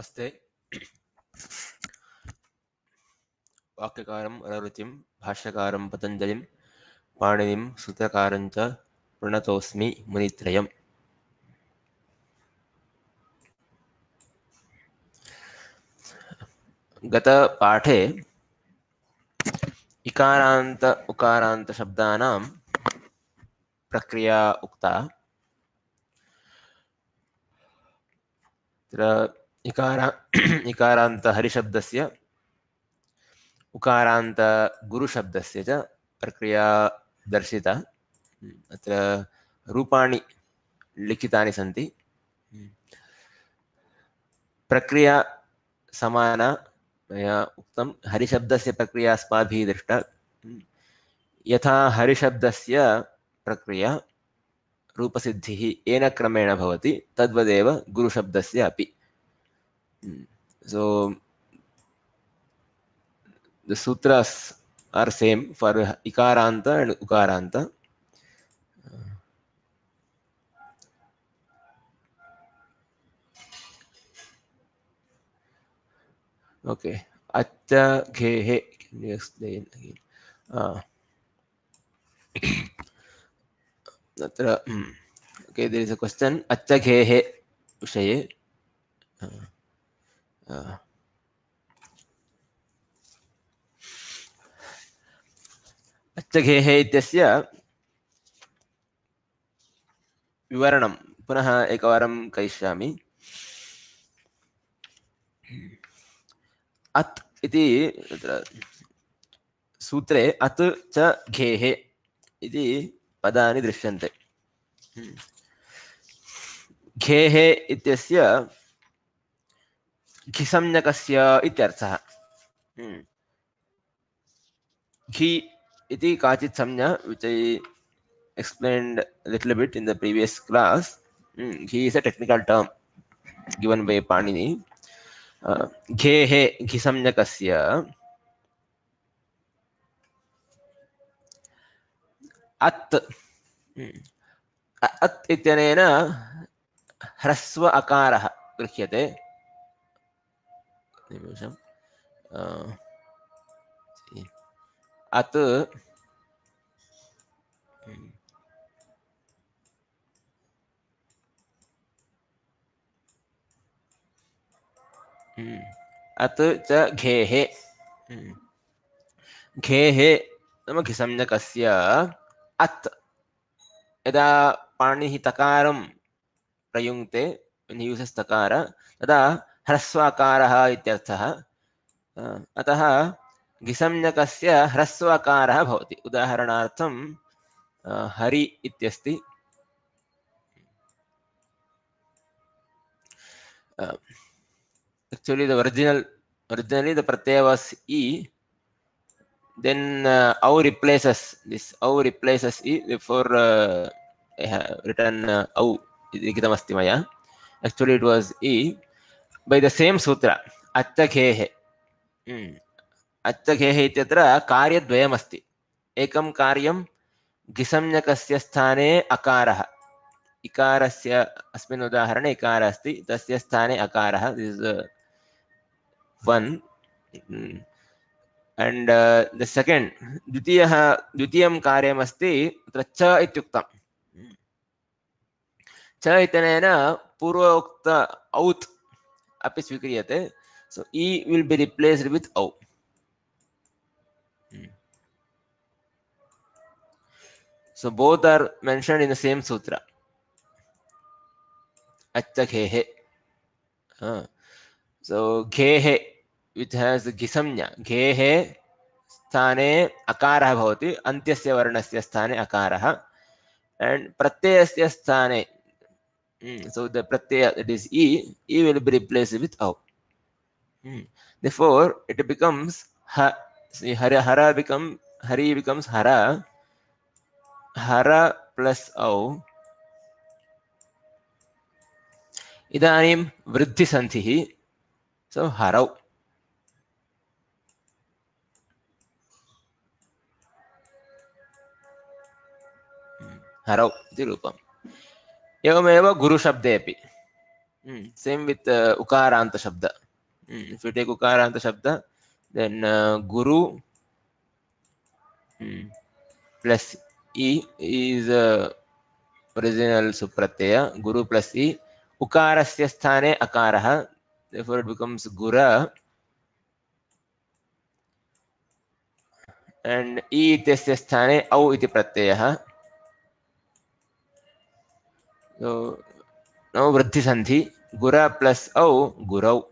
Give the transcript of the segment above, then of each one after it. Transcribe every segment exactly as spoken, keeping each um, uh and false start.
नमस्ते। वाक्यकारम् अररुचिं भाष्यकारं पतञ्जलिं पाणिनिं सूत्रकारं च प्रणतोऽस्मि मुनित्रयम्। गतपाठे इकारान्त उकारान्त शब्दानां प्रक्रिया उक्ता। तत्र इकारा इकारान्त हरिशब्दस्य उकारान्त गुरुशब्दस्य च प्रक्रिया दर्शिता। अत्र रूपाणि लिखितानि सन्ति। प्रक्रिया समाना। मया उक्तं हरिशब्दस्य प्रक्रिया अस्माभिः दृष्टा। यथा हरिशब्दस्य प्रक्रिया रूपसिद्धिः येन क्रमेण भवति तद्वदेव गुरुशब्दस्य अपि। So the sutras are same for ikaranta and ukaranta. Okay. Acha ghehe. Can you explain again? Ah. Natra, okay, there is a question. Acha ghehe विषये. अच्छघेः इत्यस्य विवरणं पुनः एकवारं करिष्यामि। अत् इति सूत्रे अत् च घेः इति पदानि दृश्यन्ते। घेः इत्यस्य घिसंज्ञकस्य इत्यर्थः। घी इति काचित् संज्ञा which I explained a little bit in the previous class. Ghee is a technical term given by Panini. Ghehe ghisamnyakasya at at ityanena hraswa akarah गृह्यते. निमिषम्. at अत च घेः घेः नाम घिसंज्ञकस्य अत् यदा पाणिनिः तकारं प्रयुङ्क्ते when he uses takara तदा ह्रस्वाकारः इत्यर्थः। अतः घिसंज्ञकस्य ह्रस्वाकारः भवति। उदाहरणार्थं हरि इत्यस्ति। Actually the original originally the pratyaya was e, then uh, au replaces this au replaces e, therefore uh, I have written uh, au likitamasti maya. Actually it was e by the same sutra attaghehe. attaghehe इत्यत्र कार्यद्वयमस्ति। एकं कार्यं घिसंज्ञकस्य स्थाने अकारः। इकारस्य अस्मिन् उदाहरणे इकारः अस्ति, तस्य स्थाने अकारः। This is uh, one. And uh, the second द्वितीयः द्वितीयं कार्यमस्ति तत्र च इत्युक्तं। च इत्यनेन पूर्वोक्त औत् अपि स्वीक्रियते. So e will be replaced with au. So both are mentioned in the same sutra. Achaghehe. Uh, so ghehe, which has ghisamnya. Ghehe स्थाने अकारः भवति, अन्त्यस्य वर्णस्य स्थाने अकारः. And pratyayasya स्थाने, so the pratyaya, that is e, e will be replaced with au. Therefore it becomes ha. See, hara hara become hari becomes hara. Hara plus au. इदानीं वृद्धिसन्धिः. So harau. हरौ इति रूपम्। एवमेव गुरुशब्दे अपि Mm, same with uh, ukaranta shabda. Mm, if you take ukaranta shabda, then uh, guru mm, plus e is uh, original supratyaya. Guru plus e. Ukarasya sthane akarah. Therefore, it becomes gura. And e ityasya sthane au iti pratyayah. So now vriddhi sandhi. Gura plus au gurau.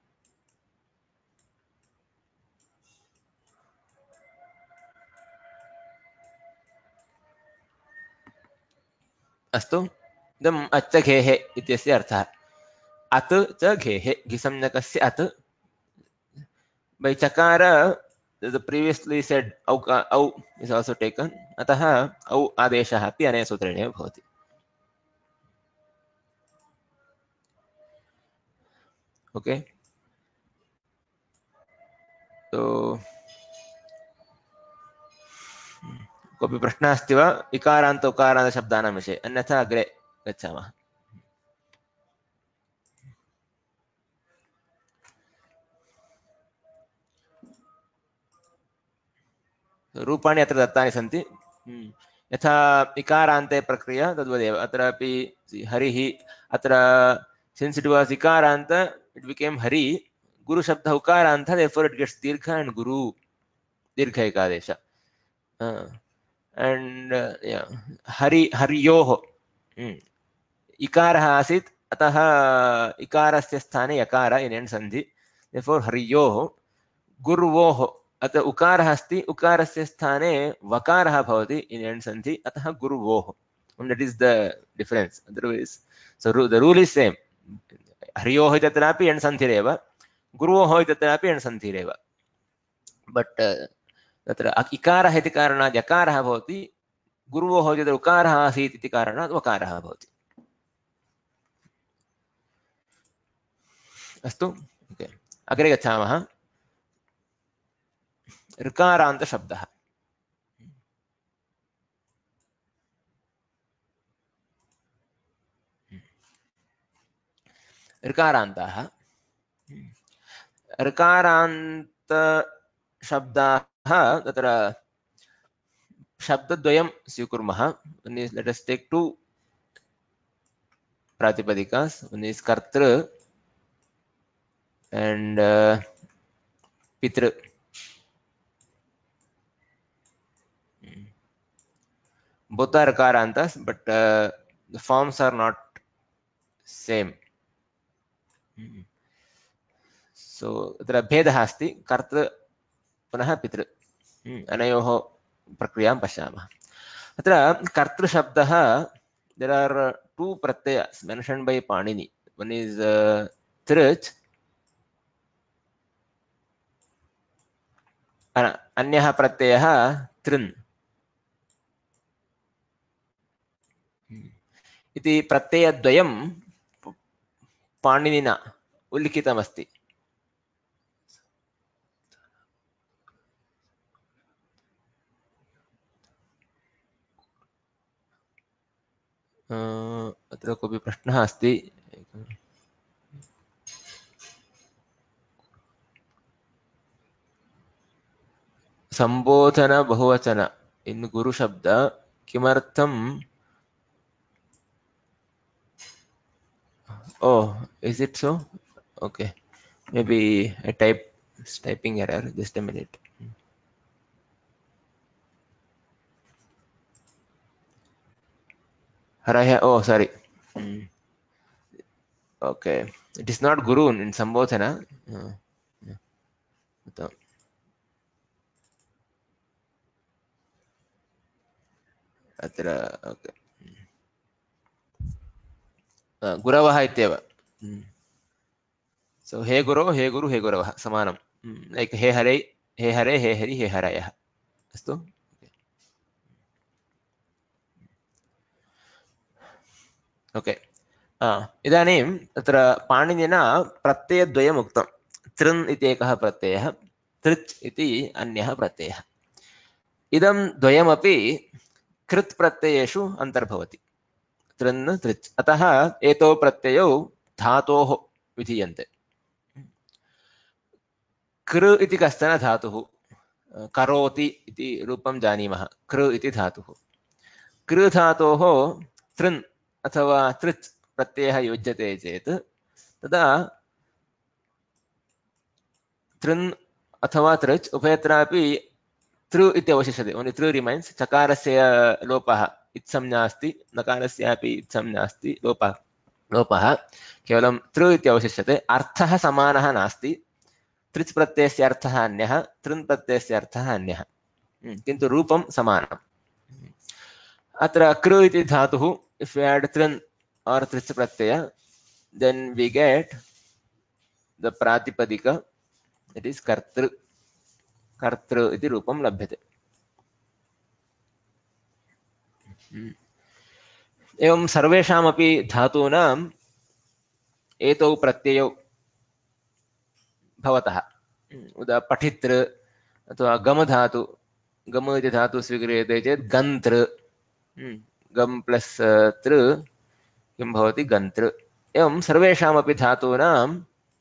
अस्तु इदम् अच्च घेः इत्यस्य अर्थः अत् च घेः घिसंज्ञकस्य अत् by chakara the previously said au au is also taken atah au adeshah api anaya sutrene bhavati okay so कोऽपि प्रश्नः अस्ति वा इकारान्त उकारान्त शब्दानां विषये अन्यथा अग्रे गच्छामः रूपाणि अत्र दत्तानि सन्ति यथा इकारान्ते प्रक्रिया तद्वदेव अत्रापि हरिः अत्र since it was ikaranta it became hari guru shabda ukaranta therefore it gets dirgha and guru dirgha ekadesha uh, and uh, yeah hari hariyoh hmm. इकारः आसीत् अतः इकारस्य स्थाने यकार इन एण्ड् सन्धि therefore हरियोः गुर्वोः अतः उकारः अस्ति उकारस्य स्थाने वकारः भवति इन एण्ड् सन्धि अतः गुर्वोः and that is the difference otherwise so the rule is same हरियोः तत्रापि एण्ड् सन्धिरेव गुर्वोः तत्रापि एण्ड् सन्धिरेव but तत्र इकारः इति कारणात् यकारः भवति गुर्वोः यत्र उकारः आसीत् इति कारणात् वकारः भवति अस्तु ओके अग्रे गच्छामः ऋकारान्त शब्दः ऋकारान्ताः ऋकारान्त शब्दाः तत्र शब्दद्वयं स्वीकुर्मः let us take two प्रातिपदिकास् one is कर्तृ and uh, पितृ both are ऋकारान्तास् but uh, the forms are not same so तत्र भेदः अस्ति कर्तृ पुनः पितृ अनयोः प्रक्रियां पश्यामः अत्र कर्तृशब्दः there are two pratyas mentioned by Panini one is uh, tृच् अन्यः प्रत्ययः तृन् इति प्रत्ययद्वयं पाणिनिना उल्लिखितमस्ति अत्र कोऽपि प्रश्नः अस्ति संबोधन बहुवचन in guru shabda किमर्थं oh is it so okay maybe I type typing error just a minute haraya oh sorry okay it is not guru in sambodhana uh, अत्र ओके गुरवः इत्येव सो हे गुरो हे गुरु हे गुरवः समानं लाइक हे हरे हे हरे हे हरि हे हरयः अस्तु ओके इदानीं तत्र पाणिनिना प्रत्ययद्वयम् उक्तं तृन् इति एकः प्रत्ययः तृच् इति अन्यः प्रत्ययः इदं द्वयमपि कृत् प्रत्ययेषु अन्तर्भवति तृन् तृच् अतः एतौ प्रत्ययौ धातोः विधीयन्ते। कृ इति कश्चन धातुः, करोति इति रूपं जानीमः, कृ इति धातुः। कृ धातोः तृन् अथवा तृच् प्रत्ययः योज्यते चेत् तदा तृन् अथवा तृच् उभयत्रापि तृ इति अवशिष्यते, ओन्लि तृ रिमैन्स्। चकारस्य लोपः इत्संज्ञा अस्ति, नकारस्यापि इत्संज्ञा अस्ति, लोपः लोपः केवलं तृ इति अवशिष्यते। अर्थः समानः नास्ति, तृच् प्रत्ययस्य अर्थः अन्यः, तृन् प्रत्ययस्य अर्थः अन्यः, किन्तु रूपं समानम्। अत्र कृ इति धातुः, इफ् यु add तृन् और तृच् प्रत्यय, then we get the प्रातिपदिक, it is कर्तृ, कर्तृ इति रूपं लभ्यते। एवं सर्वेषामपि धातूनाम् एतौ प्रत्ययौ भवतः, उदा पठितृ अथवा गम धातु, गम इति धातु स्वीक्रियते चेत् गन्तृ, गम प्लस तृ किं भवति, गन्तृ। एवं सर्वेषामपि धातूनाम्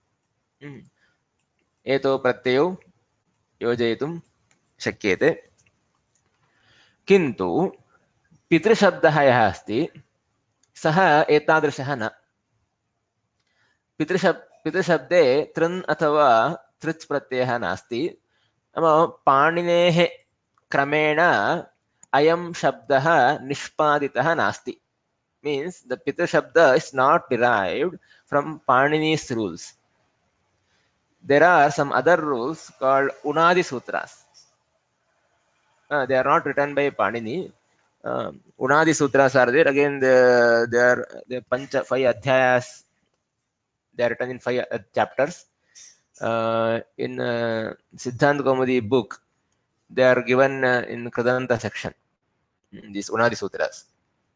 एतौ प्रत्ययौ योजयितुं शक्यते। किन्तु पितृशब्दः यः अस्ति सः एतादृशः न। पितृशब् पितृशब्दे तृन् अथवा तृच् प्रत्ययः नास्ति। नाम पाणिनेः क्रमेण अयं शब्दः निष्पादितः नास्ति। Means the Pitra Shabda is not derived from Panini's rules. There are some other rules called Unadi Sutras. Uh, they are not written by Panini. Uh, Unadi Sutras are there. Again, the, they are the Pancha, five Adhyayas. They are written in five uh, chapters. Uh, in uh, Siddhanta Kaumudi book, they are given uh, in Kradanta section. These Unadi Sutras.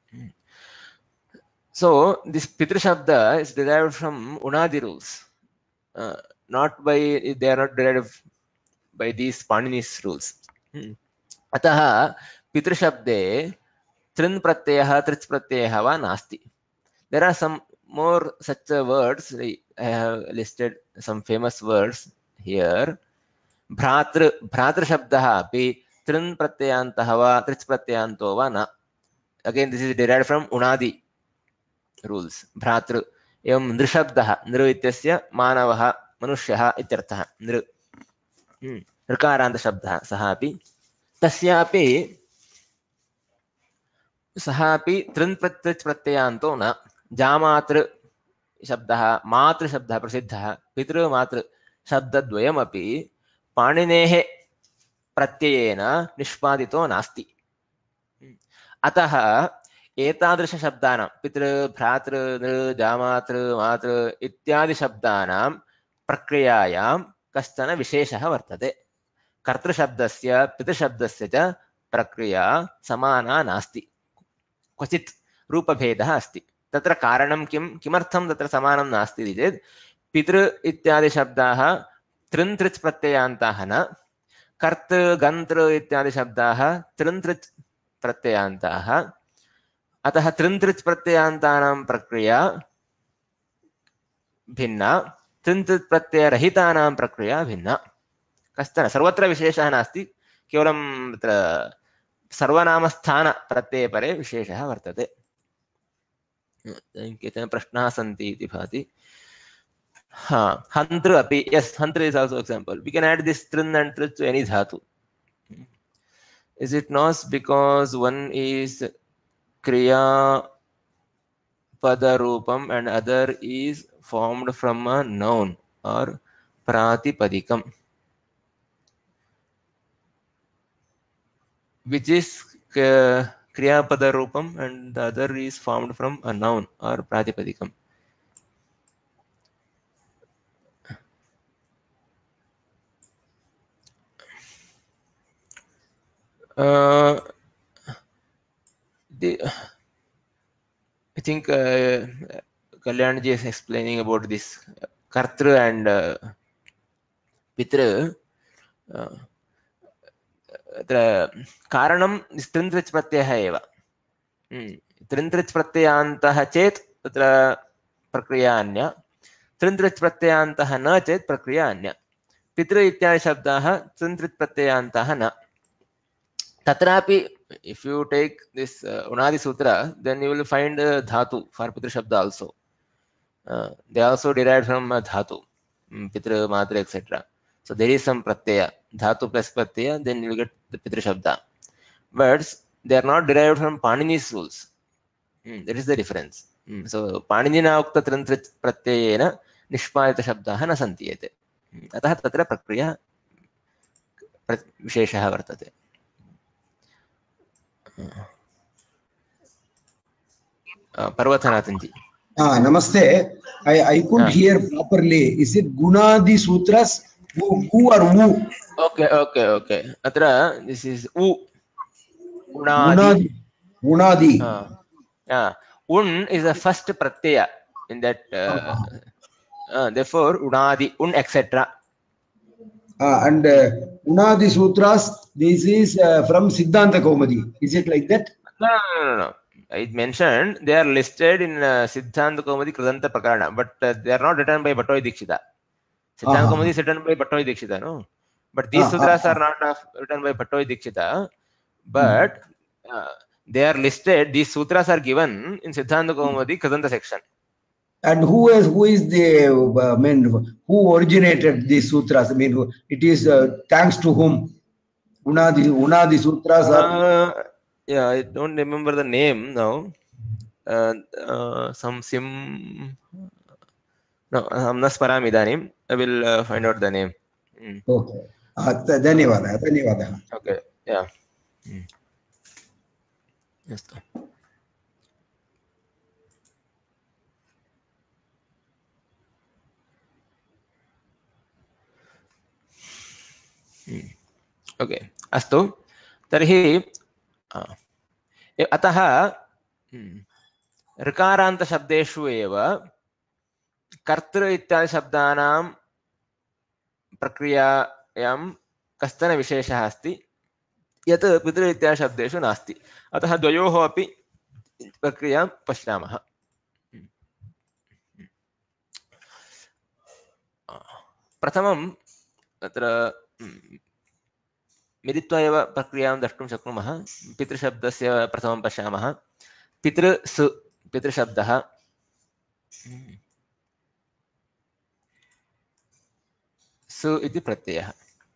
So this Pitra Shabda is derived from Unadi rules, uh, not by, they are not derived by these Panini's rules. Hmm. Ataha Pitra Shabde Trin Pratyaya Trich Pratyaya va nasti. There are some more such words. I have listed some famous words here. Bhratr Bhratr Shabdaha api Trin Pratyayantah va Trich Pratyayanto va na. Again, this is derived from Unadi rules. भ्रातृ एवं नृशब्दः, नृ इत्यस्य मानवः मनुष्यः इत्यर्थः, नृ ऋकारान्त शब्दः, सः अपि तस्यापि सः अपि तृन् प्रत्यय प्रत्ययान्तो न। जामातृ शब्दः, मातृ शब्दः प्रसिद्धः, पितृ मातृ शब्दद्वयमपि पाणिनेः प्रत्ययेन निष्पादितो नास्ति। अतः एतादृश शब्दानां पितृ भ्रातृ नृ जामातृ मातृ इत्यादि शब्दानां प्रक्रियायां कश्चन विशेषः वर्तते। कर्तृशब्दस्य पितृशब्दस्य च प्रक्रिया समाना नास्ति, क्वचित् रूपभेदः अस्ति। तत्र कारणं किं, किमर्थं तत्र समानं नास्ति इति चेत् पितृ इत्यादि शब्दाः तृन् तृच् प्रत्ययान्ताः न, कर्तृ गन्तृ इत्यादि शब्दाः तृन् तृच् प्रत्ययान्ताः। अतः तृन् तृच् प्रत्ययान्तानां प्रक्रिया भिन्ना, तृन् तृच् प्रत्ययरहितानां प्रक्रिया भिन्ना। कश्चन सर्वत्र विशेषः नास्ति, केवलं तत्र सर्वनामस्थान प्रत्ययपरे विशेषः वर्तते। केचन प्रश्नाः सन्ति इति भाति। हा, हन्तृ अपि, yes, hantr is also example. We can add this trin and trit to any dhatu. Is it not because one is kriya pada rupam and other is formed from a noun or pratipadikam, which is uh, kriya pada rupam and the other is formed from a noun or pratipadikam? Uh, the, I think uh, Kalyanji is explaining about this kartru and uh, pitru. Uh, कारणं तृन् तृच् प्रत्ययः एव। तृन् तृच् प्रत्ययान्तः चेत् तत्र प्रक्रिया अन्या, तृन्तृच् प्रत्ययान्तः न चेत् प्रक्रिया अन्या। पितृ इत्यादि शब्दाः तृन्तृच् प्रत्ययान्तः न। तत्रापि if you take this uh, Unadi Sutra, then you will find uh, dhatu for Pitra Shabda also. Uh, they also derived from uh, dhatu, um, Pitra, Matra, et cetera. So there is some pratyaya, dhatu plus pratyaya, then you will get the Pitra Shabda. But they are not derived from Panini's rules. Mm, that is the difference. Mm, so Paninina ukta trantra pratyayena nishpayita shabdaha na santiyete. Mm, अतः तत्र प्रक्रिया विशेषः वर्तते. Parvatanath ji. Ah, namaste. I, I couldn't Ah. hear properly. Is it Gunadi Sutras? Who, who or who? Okay, okay, okay. Atra, this is U. Unadi. Gunadi. Gunadi. Uh, yeah. Un is the first pratyaya in that. Uh, uh, therefore, Unadi, Un, et cetera. Uh, and uh, Unadi Sutras, this is uh, from Siddhanta Kaumadi. Is it like that? No, no, no, no. I mentioned they are listed in uh, Siddhanta Kaumadi Kridanta Prakarana, but uh, they are not written by Bhattoy Dikshita. Siddhanta Kaumadi is written by Bhattoy Dikshita, no? But these sutras are not uh, written by Bhattoy Dikshita, but uh, they are listed, these sutras are given in Siddhanta Kaumadi Kridanta section. And who is who is the uh, I mean, who originated these sutras? I mean, it is uh, thanks to whom? Unadi Unadi Sutras are. Uh, yeah, I don't remember the name now. Uh, uh, some sim. No, Amnas Paramidanim. I will uh, find out the name. Mm. Okay. Uh, Dhanyavada. Dhanyavada. Okay. Yeah. Mm. Yes. Mm. Okay. Astu. Tarhi. Uh, अतः ऋकारान्तशब्देषु एव कर्तृ इत्यादि शब्दानां प्रक्रियायां कश्चन विशेषः अस्ति यत् पितृ इत्यादि शब्देषु नास्ति. अतः द्वयोः अपि प्रक्रियां पश्यामः. प्रथमं तत्र मिलित्वा एव प्रक्रियां द्रष्टुं शक्नुमः. पितृशब्दस्य प्रथमं पश्यामः. पितृस् पितृशब्दः सु इति प्रत्ययः.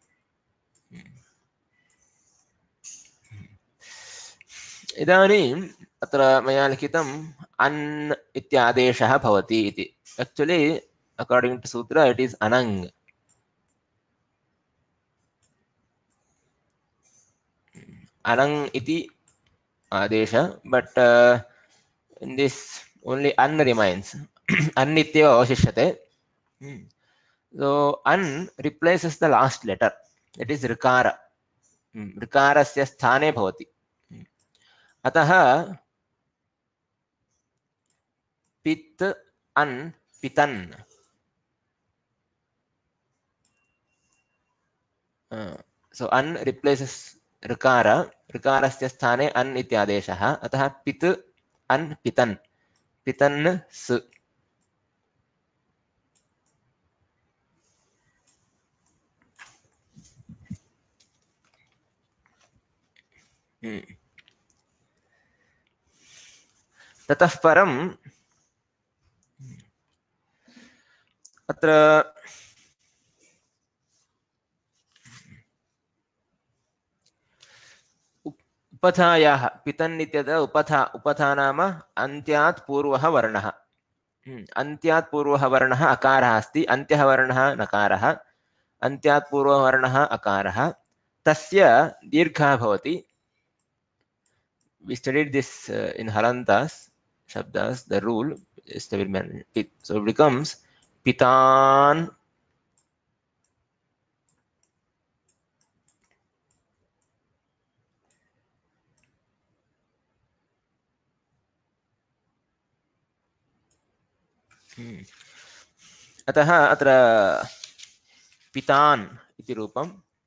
इदानीम् अत्र मया लिखितम् अन् इत्यादेशः भवति इति. एक्चुअली अकॉर्डिंग टू सूत्र इट इज अनंग. अनंग इति आदेश, but in this only an remains. An ityeva avashishyate. So an replaces the last letter, that is rikara. Rikarasya sthane bhavati. Atah pit an pitan. Uh, so an replaces rikara. Rikarasya sthane an ityadeshah. Atah pit an pitan. Pitan su. Hmm. ततः परम् अत्र उपथायाः पितन् इत्यत्र उपथा उपथा नाम अन्त्यात् पूर्वः वर्णः. अन्त्यात् पूर्वः वर्णः अकारः अस्ति. अन्त्यः वर्णः नकारः. अन्त्यात् पूर्वः वर्णः अकारः. तस्य दीर्घः भवति. We studied this uh, in Harantas Shabdas. The rule is to be, so it becomes pitan अतः अत्र पितान् इति रूपं.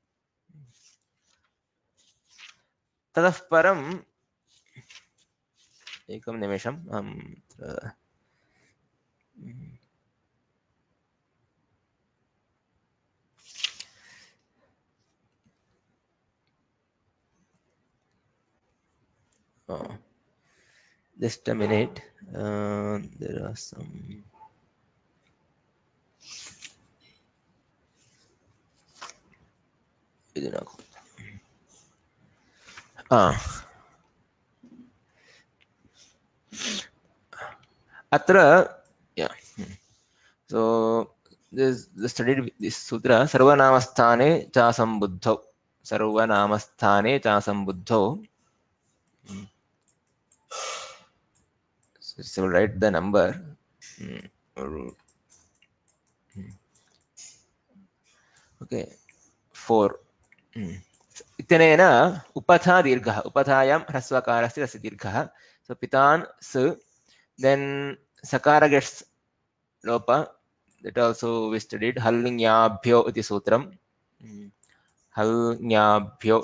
ततः परम् एकं निमेषम् अहं Oh, just a minute. Uh, there are some. Ah, atra, yeah. So this the studied this sutra sarvanamasthane cha sambuddho. Sarvanamasthane cha sambuddho. So, so write the number. Okay, four. इत्यनेन उपथा दीर्घः उपथायां ह्रस्वकारस्य तस्य दीर्घः. So pitan s, then sakara gets lopa. That also we studied. Halnyabhyo iti sutram. Halnyabhyo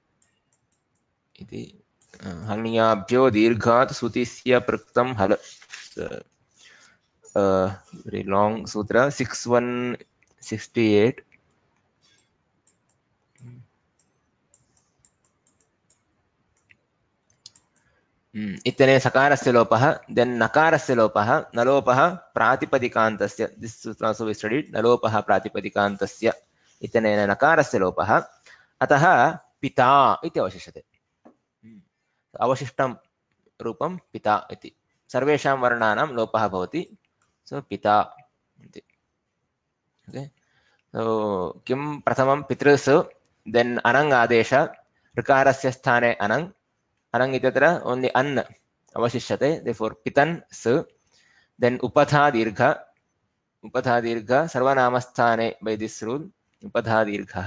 iti halnyabhyo dirghat sutisya praktam hal. Uh, very long sutra. six one sixty-eight. इत्यनेन सकारस्य लोपः, than नकारस्य लोपः, नलोपः प्रातिपदिकान्तस्य. दिस् सूत्र आल्सो वी स्टडीड. नलोपः प्रातिपदिकान्तस्य इत्यनेन नकारस्य लोपः. अतः पिता इति अवशिष्यते. अवशिष्टं रूपं पिता इति. सर्वेषां वर्णानां लोपः भवति. सो पिता इति. ओके, सो किं प्रथमं पितृस्, देन् अनङ् आदेश, ऋकारस्य स्थाने अनङ्. अनङ् इत्यत्र ओन्लि अन् अवशिष्यते. देर्फोर् पितन् स, देन् उपथा दीर्घ. उपथा दीर्घ सर्वनामस्थाने बै दिस् रूल् उपथा दीर्घः.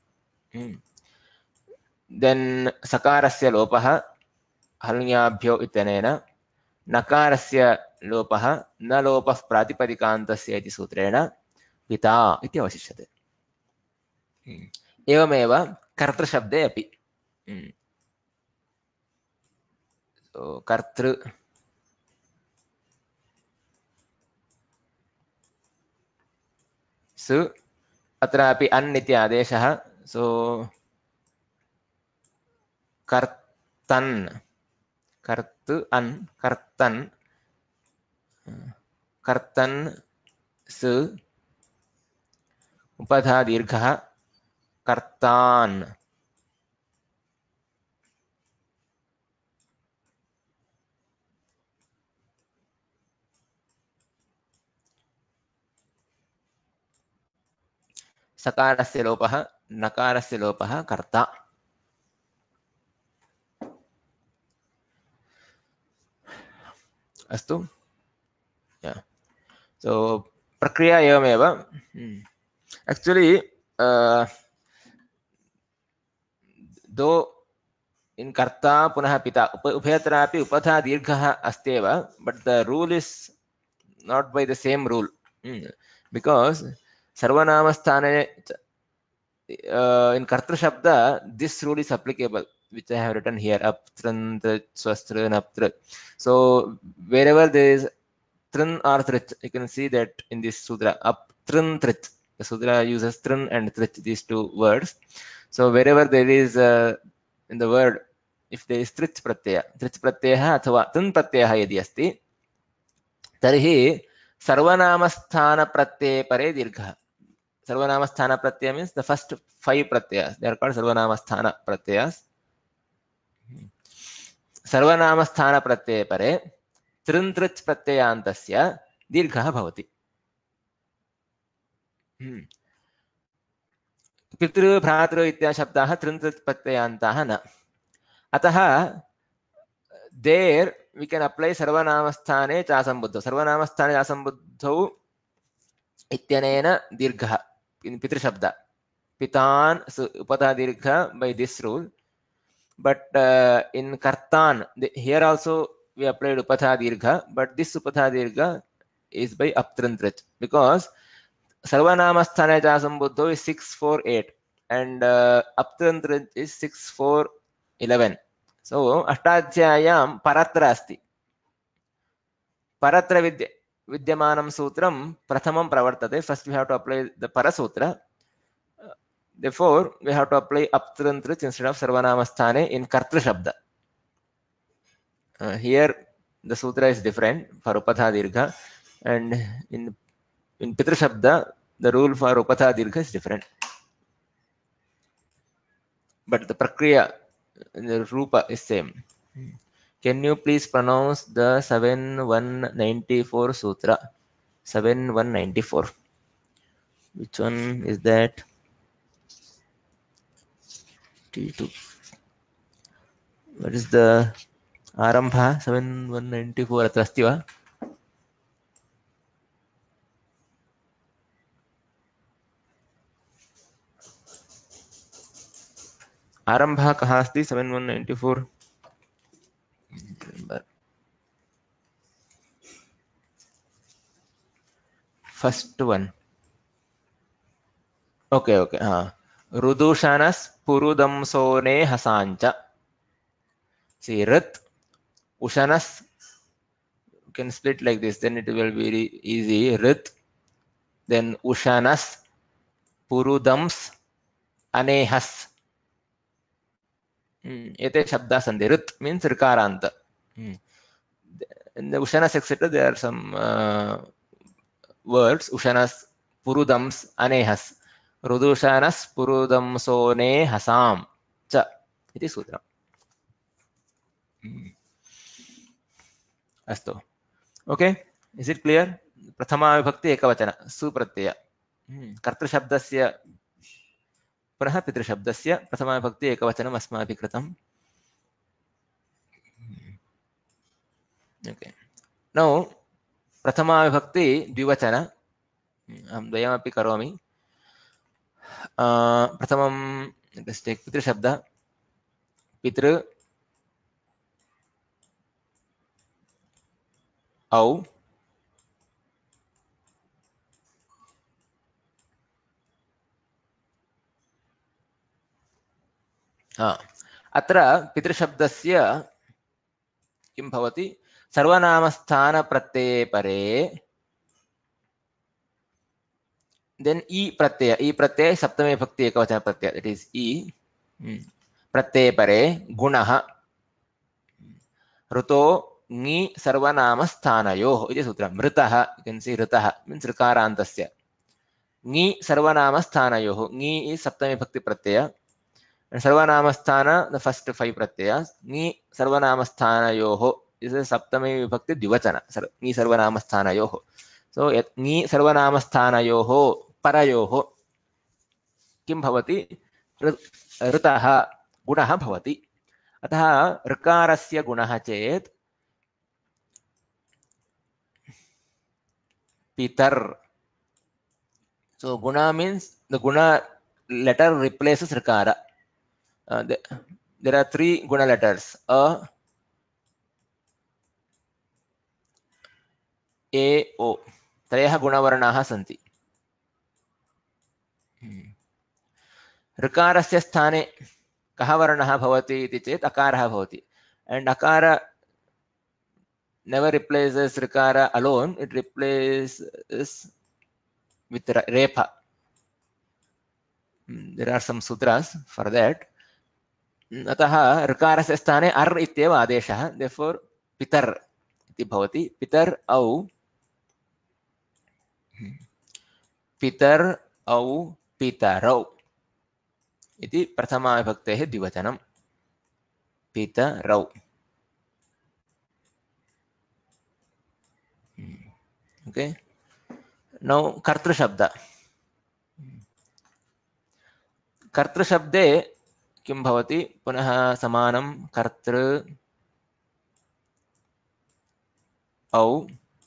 देन् सकारस्य लोपः हल्ङ्याभ्यो इत्यनेन. नकारस्य लोपः न लोपः प्रातिपदिकान्तस्य इति सूत्रेण पिता इति अवशिष्यते. एवमेव कर्तृशब्दे अपि. So, कर्तृ सु, अत्रापि अन् इति आदेशः. सो कर्तन्, कर्तृ अन्, कर्तन्, कर्तन् सु, उपधा दीर्घः कर्तान्. सकारस्य लोपः, नकारस्य लोपः कर्ता. अस्तु. yeah. So प्रक्रिया एवमेव. Actually uh, though in karta punah pita ubhayatrapi upatha dirghah asteva, but the rule is not by the same rule. mm. Because sarvanamasthane uh, in kartru shabda this rule is applicable, which I have written here, aptran trit swastran aptr. So wherever there is tran or trit, you can see that in this sutra aptran trit, the sutra uses tran and trit, these two words. So wherever there is uh, in the word, if there is trit pratyaya, trit pratyaya athava tran pratyaya yadi asti, tarhi sarvanamastana pratyaya pare dirgha. Sarvanamastana pratyaya means the first five pratyayas. They are called sarvanamastana pratyayas. Sarvanamastana pratyaya pare trin trit pratyayantasya dirghah bhavati. पितृ भ्रातृ इत्यादि शब्दाः तृन् तृत् प्रत्ययान्ताः न. अतः there we can apply सर्वनामस्थाने चासंबुद्धौ. सर्वनामस्थाने चासंबुद्धौ इत्यनेन दीर्घः पितृशब्द पितान् उपधा दीर्घ by this rule. But uh, in kartan, the, here also we applied upatha dirgha, but this upatha dirgha is by aptrantrit, because sarvanamasthane chasambuddho is six four eight and uh, aptrantrit is six four eleven. So ashtadhyayam paratra asti. Paratra vidya विद्यमानं सूत्रं प्रथमं प्रवर्तते. First we have to apply the parasutra. Therefore, we have to apply aptrantrich instead of sarvanamasthane in kartru shabda. Uh, here, the sutra is different for upatha dirgha, and in in pitru shabda, the rule for upatha dirgha is different. But the prakriya, the rupa is same. Can you please pronounce the seven one nine four sutra? seven one nine four. Which one is that? T two. What is the Arambha? seven one nine four अत्र अस्ति वा? आरम्भः कः अस्ति? seven one nine four. First one. Okay, okay. हाँ. Rudushanas purudamsone hasancha. See, rit, ushanas, you can split like this, then it will be very easy. Rit, then ushanas, purudams, anehas. Hmm. Ete shabda sandhi. Rit means rikaranta. Hmm. In the ushanas, et cetera, there are some uh, words. Ushanas, purudams, anehas. Rudushanas, purudamsone hasam. Cha. Iti sutra. अस्तु. Okay, is it clear? प्रथमा विभक्ति एकवचन सुप्रत्यय. कर्तृशब्दस्य पुनः पितृशब्दस्य प्रथमा विभक्ति एकवचनम् अस्माभिः कृतम्. Okay, नौ प्रथमा विभक्ति द्विवचन. अहं द्वयमपि करोमि. प्रथमं पितृशब्द. पितृ औ अत्र पितृशब्दस्य किं भवति? सर्वनामस्थानप्रत्यये परे then e pratyaya. E pratyaya saptame bhakti ekavachana pratyaya, that is e. Pratyaya pare gunaha. Ruto ngi sarvanamasthanayoh iti sutra. Mritaha, you can see ritaha means rikarantasya. Ngi sarvanamasthanayoh. Ngi is saptame bhakti pratyaya. And sarvanamasthana, the first five pratyayas. Ngi sarvanamasthanayoh is a saptame vibhakti dvivachana. Ngi sarvanamasthanayoh. So ngi sarvanamasthanayoh परयोः किं भवति? ऋतः गुणः भवति. अतः ऋकारस्य गुणः चेत् पितर. So guna means the guna letter replaces rikara. Uh, the, there are three guna letters: a, ए, ओ. त्रयः गुणवर्णाः सन्ति. ऋकारस्य स्थाने कः वर्णः भवति इति चेत् अकारः भवति. And akara never replaces rikara alone, it replaces with repa. There are some sutras for that. अतः ऋकारस्य स्थाने अर् इत्येव आदेशः. Therefore पितर इति भवति. पितर औ पितर औ पितरौ इति प्रथमा विभक्तेः द्विवचनं. पितरौ. Okay. Now कर्तृशब्द. कर्तृशब्दे किं भवति? पुनः समानं. कर्तृ औ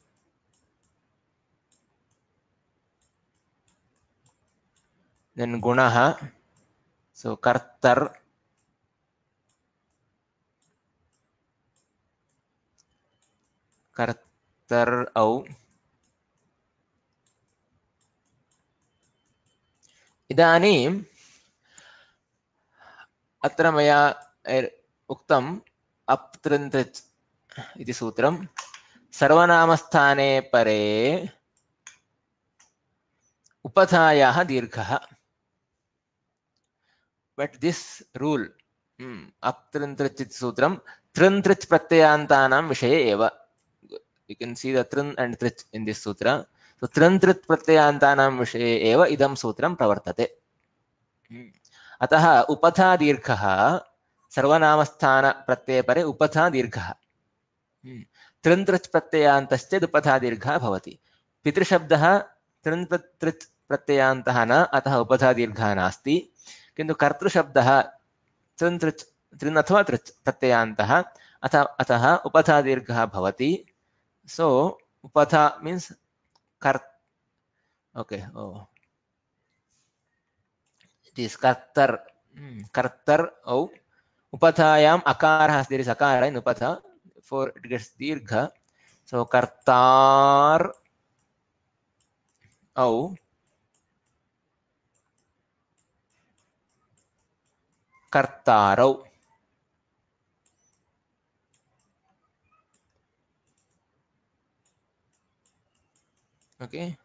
then गुणः. So कर्तर कर्तर औ. इदानीम् अत्र मया उक्तम् अप्तृन्त्रिच् इति सूत्रं. सर्वनामस्थाने परे उपधायाः दीर्घः. But this rule, hmm, aptrintrich sutram, trintrich pratyyantanam vishaye eva. You can see the trin and trich in this sutra. So trintrich pratyyantanam vishaye eva idam sutram pravartate. Hmm. अतः उपथा दीर्घः सर्वनामस्थान प्रत्यये परे उपथा दीर्घः. तृन्त्रच् प्रत्ययान्तश्चेत् उपथा दीर्घः भवति. पितृशब्दः तृन्त्रच् प्रत्ययान्तः न, अतः उपथा दीर्घः नास्ति. किन्तु कर्तृशब्दः तृन्त्रच् तृन् अथवा तृच् प्रत्ययान्तः अथ अतः उपथा दीर्घः भवति. सो उपथा मीन्स् कर् ओके ओ इट इस् कर्तर् कर्तर् औ उपथायाम् अकारः अस्ति. देयर इस् अकार इन उपथा फोर इट गेट्स दीर्घ. सो कर्तार् औ कर्तारौ. Okay.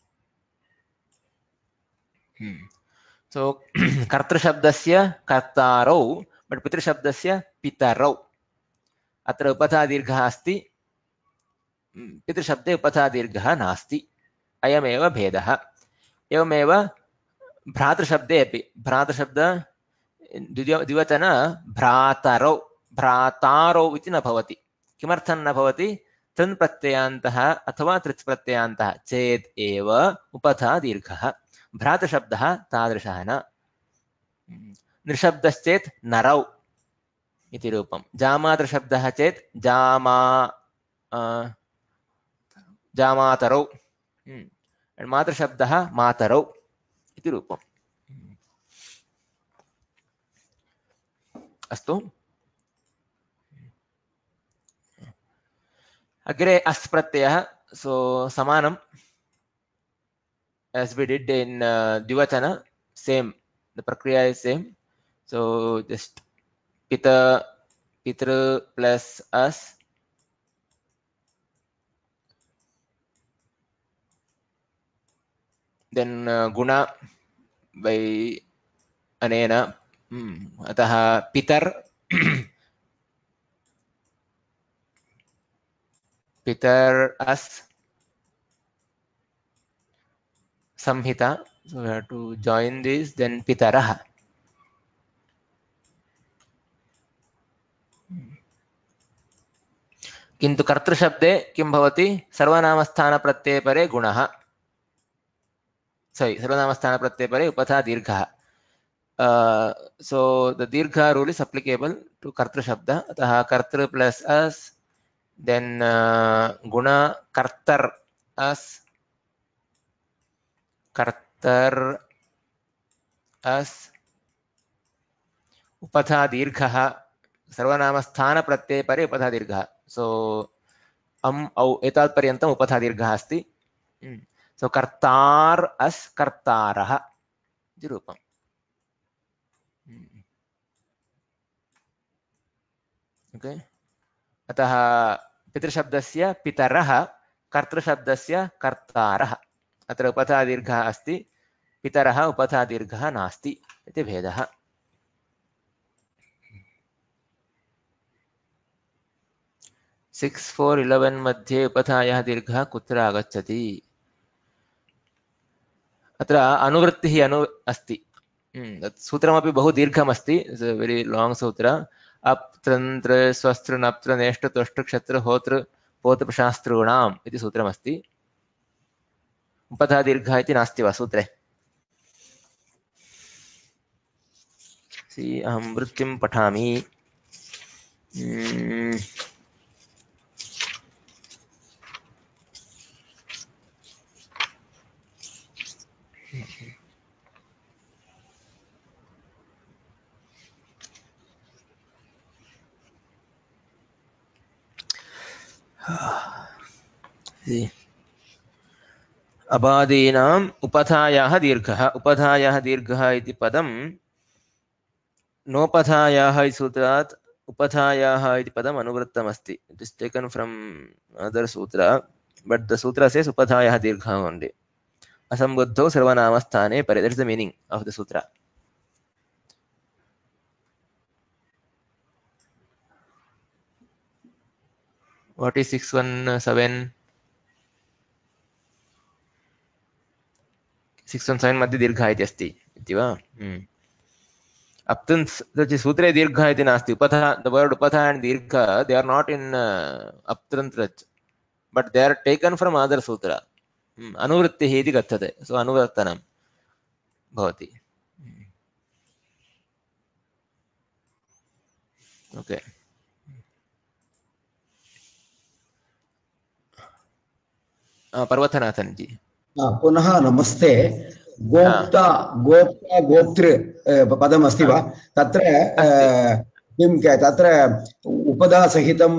Hmm. So कर्तृशब्दस्य कर्तारौ, बट पितृशब्दस्य पितरौ. अत्र उपथा दीर्घः अस्ति, पितृशब्दे उपथा दीर्घः नास्ति. अयमेव भेदः. एवमेव भ्रातृशब्दे अपि भ्रातृशब्द द्विवचन भ्रातरौ भ्रातारौ इति न भवति. किमर्थं न भवति? तृन् प्रत्ययान्तः अथवा तृच् प्रत्ययान्तः चेत् एव उपथा दीर्घः. भ्रातृशब्दः तादृशः न. नृशब्दश्चेत् नरौ इति रूपं. जामातृशब्दः चेत् जामा जामातरौ. मातृशब्दः मातरौ इति रूपम्. अस्तु. अग्रे अस् प्रत्ययः. सो समानम् as we did in uh, Dvivachana, same, the prakriya is same. So just pita, pitra plus as, then uh, guna by anena. Hmm. Ataha pitar pitar as samhita. So we have to join this, then pitarah. किन्तु कर्तृशब्दे किं भवति? सर्वनामस्थानप्रत्यये परे गुणः. Sorry, सर्वनामस्थानप्रत्यये परे उपथा दीर्घः. So the dirgha rule is applicable to kartru shabda. Ataha kartru plus as, then uh, guna kartar as, kartar as, upatha dirgha, sarvanamastana pratyaya pare upatha dirgha. So am au etat paryantam upatha dirgha asti. So kartar as kartarah iti rupam. Okay. अतः पितृशब्दस्य पितरः, कर्तृशब्दस्य कर्तारः. अत्र उपथा दीर्घः अस्ति, पितरः उपथा दीर्घः नास्ति इति भेदः. सिक्स् फोर् इलेवेन् मध्ये उपथायाः दीर्घः कुत्र आगच्छति? अत्र अनुवृत्तिः अनु अस्ति. सूत्रमपि बहु दीर्घमस्ति. इट्स् अ वेरी लाङ्ग् सूत्र. अप् त्रन्त्र स्वस्त्र नप्त्र नेष्ट त्वष्ट क्षत्र होत्र पोत्र प्रशास्त्रॄणाम् इति सूत्रमस्ति. उपथा दीर्घः इति नास्ति वा सूत्रे? सी अहं वृत्तिं पठामि. अबादीनाम् उपथायाः दीर्घः. उपथायाः दीर्घः इति पदं नोपथायाः इति सूत्रात् उपधायाः इति पदम् अनुवृत्तमस्ति. It is taken from other सूत्र, बट् द सूत्र सेस् उपधायाः दीर्घः ओन्लि. असम्बुद्धौ सर्वनामस्थाने परे. That is the meaning of the sutra. What is six one seven? six one seven मध्ये दीर्घः इति अस्ति इति वा? Aptans, the sutra dirgha iti nasti. Upatha, the word upatha and dirgha, they are not in uh, aptantrach, but they are taken from other sutra. Hmm. Anuvrittihi iti gathate. So anuvartanam bhavati. Okay. Uh, Parvathanathan ji. पुनः नमस्ते. गोप्ता गोप्ता गोप्तृ पदमस्ति वा? तत्र किं तत्र उपधासहितम्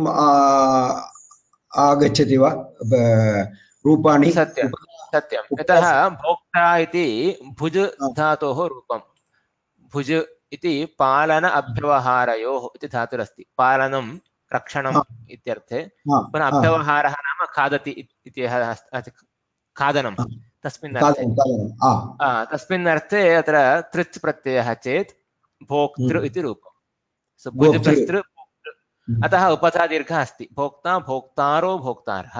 आगच्छति वा रूपाणि? सत्यं सत्यं. यतः भोक्ता इति भुज धातोः रूपं. भुज इति पालन अभ्यवहारयोः इति धातुरस्ति. पालनं रक्षणम् इत्यर्थे. पुनः अभ्यवहारः नाम खादति इति खादनं. तस्मिन् अर्थे तस्मिन् अर्थे अत्र तृच् प्रत्ययः चेत् भोक्तृ इति रूपं. सो भुज प्लस्तृ भोक्तृ. अतः उपधा दीर्घः अस्ति. भोक्ता भोक्तारो भोक्तारः.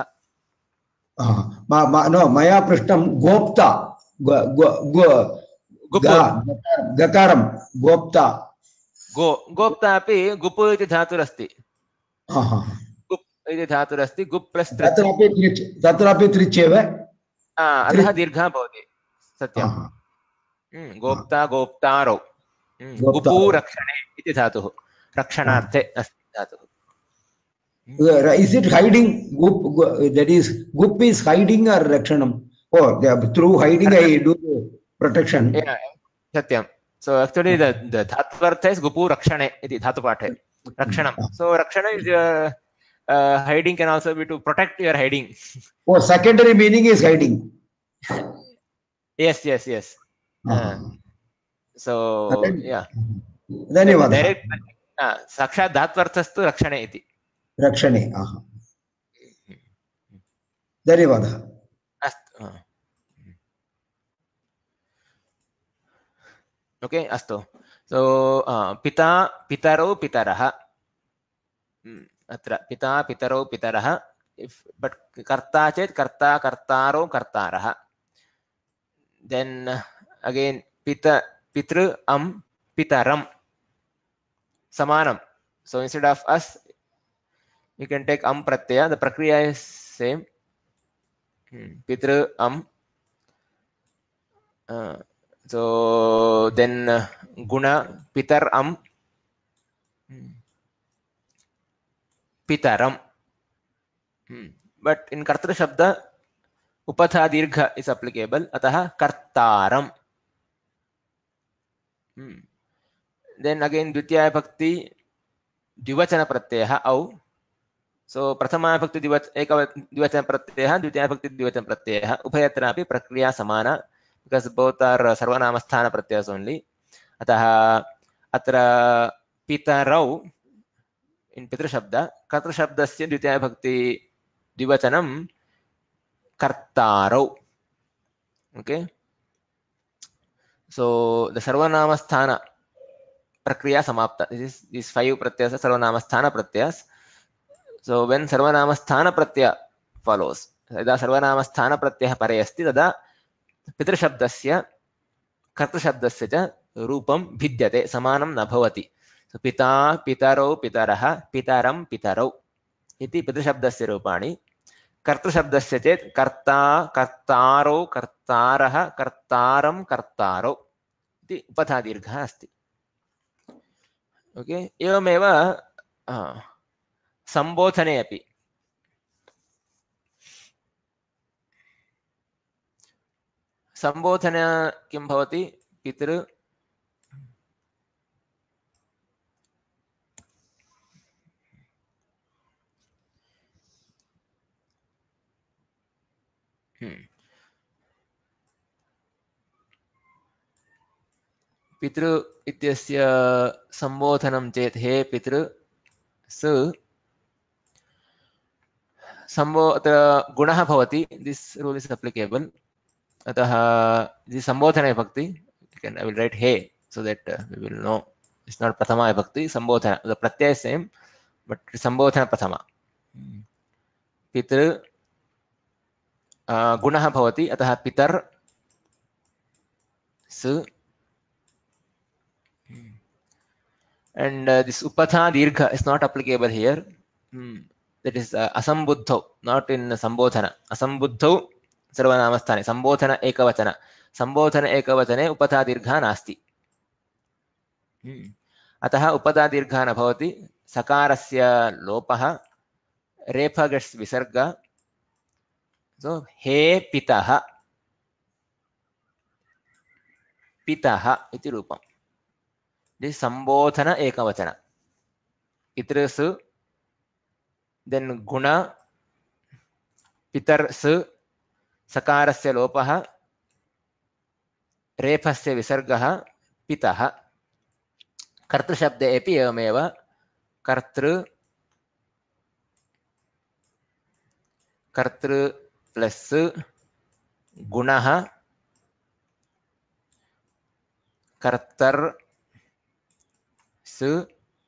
नो मया पृष्टं गोप्ता गकारं गोप्ता. गो गोप्ता अपि गुप् इति धातुरस्ति. गुप् इति धातुरस्ति. गुप् प्लस् तत्रापि त्रिच् तत्रापि त्रिच् एव. अतः दीर्घः भवति. सत्यं. गोप्ता गोप्तारौ. गुपु रक्षणे इति धातुः. रक्षणार्थे अस्ति धातुः. Is it hiding? Gup, that is, gup is hiding or rakshanam? Oh, they, through hiding I do the protection. Yeah, satyam. So actually the the dhatvartha is gupu rakshane iti dhatu pathe. Rakshanam. So rakshana is uh, uh, hiding can also be to protect your hiding. Oh, secondary meaning is hiding. Yes, yes, yes. Uh, so then, yeah. Dhanyavad. Direct uh, sakshat dhatvarthastu rakshane iti. रक्षणे धन्यवादः. अस्तु. Okay अस्तु. सो पिता पितरौ पितरः. अत्र पिता पितरौ पितरः. बट् कर्ता चेत् कर्ता कर्तारौ कर्तारः. देन् अगेन् पित पितृ अं पितरं समानं. So instead of us you can take am pratyaya. The prakriya is same. Hmm. Pitru am. Uh, so then uh, guna pitar am. Hmm. Pitaram. Hmm. But in kartra shabda upatha dirgha is applicable. Ataha kartaram. Hmm. Then again dvitiya bhakti dvivachana pratyaya au. So prathama bhakti divat eka dvivachana pratyaya, dvitiya bhakti dvivachana pratyaya. Ubhayatrapi prakriya samana because both are sarvanamasthana pratyayas only. Ataha atra pitarau in pitru shabda, kartra shabdasya dvitiya bhakti dvivachanam kartarau. Okay. So the sarvanamasthana prakriya samapta. This is these five pratyas sarvanamasthana pratyas. So when sarvanamasthana pratyaya follows, यदा सर्वनामस्थान प्रत्ययः परे अस्ति तदा पितृशब्दस्य कर्तृशब्दस्य च रूपं भिद्यते, समानं न भवति. So पिता पितरौ पितरः पितरं पितरौ इति पितृशब्दस्य रूपाणि. कर्तृशब्दस्य चेत् कर्ता कर्तारौ कर्तारः कर्तारं कर्तारौ इति उपधा दीर्घः अस्ति. ओके. एवमेव संबोधने अपि संबोधन किं भवति? पितृ पितृ इत्यस्य संबोधनं चेत् हे पितृ स संबो अत्र गुणः भवति. This rule is applicable. अतः इति संबोधन विभक्ति. I will write हे so that uh, we will know it's not prathama vibhakti. Sambodhana, the pratyay is same but sambodhana prathama. पितृ गुणः भवति. अतः पितर स. And uh, this upatha dirgha is not applicable here. Hmm. That is uh, asambuddhau, not in sambodhana. Asambuddhau sarvanamasthane. Sambodhana ekavachana. Sambodhana ekavachane upatha dirgha nasti. Hmm. अतः उपधा दीर्घः न भवति. सकारस्य लोपः, रेफगस् विसर्ग. सो हे पितः, पितः इति रूपम्. दिस् संबोधन एकवचन. पितृस्, देन् गुण, पितर्स्, सकारस्य लोपः, रेफस्य विसर्गः, पितः. कर्तृशब्दे अपि एवमेव. कर्तृ कर्तृ प्लस गुणः कर्तर् स.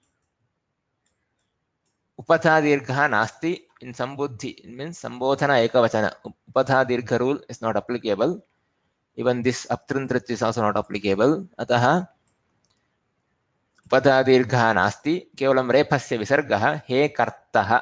उपधा दीर्घः नास्ति in sambuddhi. It means sambodhana ekavachana. Upatha dirgha rule is not applicable. Even this aptrintrit is also not applicable. Ataha upatha dirgha nasti. Kevalam rephasya visargah he kartaha.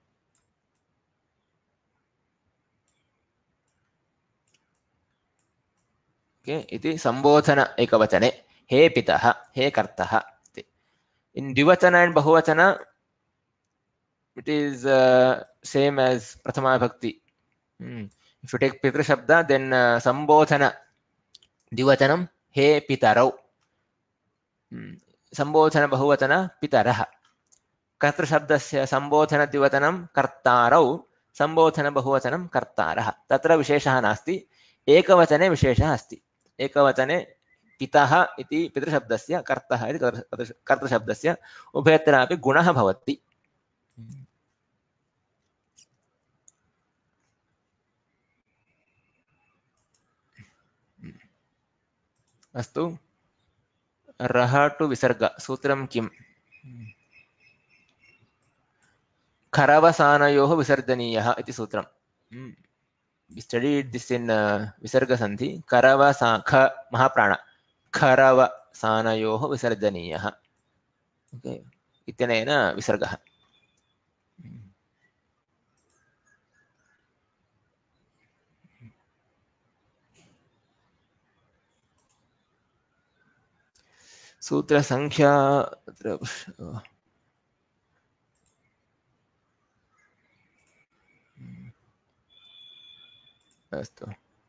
Okay, iti sambodhana ekavachane. He pitaha, he kartaha. In dvivachana and bahuvachana, it is uh, same as prathama bhakti. Hmm. If you take pitra shabda, then uh, sambodhana dvivachanam he pitarau. Hmm. Sambodhana bahuvachana pitaraha. Kartru shabdasya sambodhana dvivachanam kartarau. Sambodhana bahuvachanam kartaraha. Tatra visheshah nasti. Ekavachane visheshah asti. Ekavachane पितः इति पितृशब्दस्य, कर्तः इति कर्तृशब्दस्य उभयत्रापि गुणः भवति. अस्तु. रः two विसर्ग सूत्रं किम्? खरवसानयोः विसर्जनीयः इति सूत्रम्. We studied this in uh, visarga sandhi. Karava sa kha mahaprana. Karava sanayoh visarjaniyah. Okay. Ityanena visargah. Sutra sankhya. अस्तु.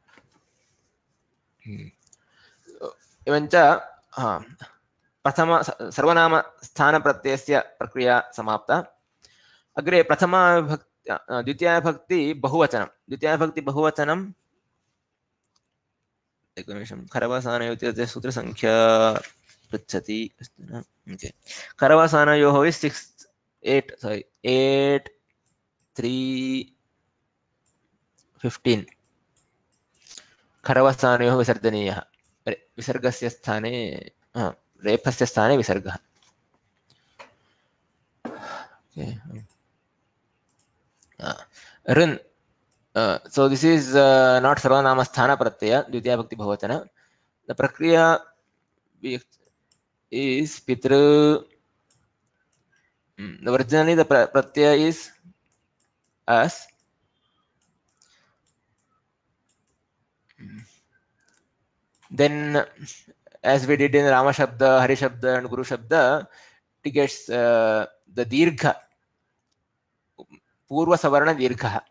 एवञ्च प्रथम सर्वनाम स्थानप्रत्ययस्य प्रक्रिया समाप्ता. अग्रे प्रथमा विभक्ति द्वितीया विभक्ति बहुवचनं. द्वितीया विभक्ति बहुवचनं एकनिमिषं. खरवसानयोः इति सूत्रसङ्ख्या पृच्छति. ओके. खरवसानयोः is six eight sorry eight three fifteen. खरवसानयोः विसर्जनीयः. विसर्गस्य स्थाने रेफस्य स्थाने विसर्गः. ऋन्. So this is uh, not sarvanama sthana pratyaya, dvitiya bhakti bhavachana. The prakriya is pitru. The originally the pratyaya is as. Then, as we did in Rama Shabda, Hari Shabda, and Guru Shabda, it gets uh, the dirgha, Purva Savarna dirgha,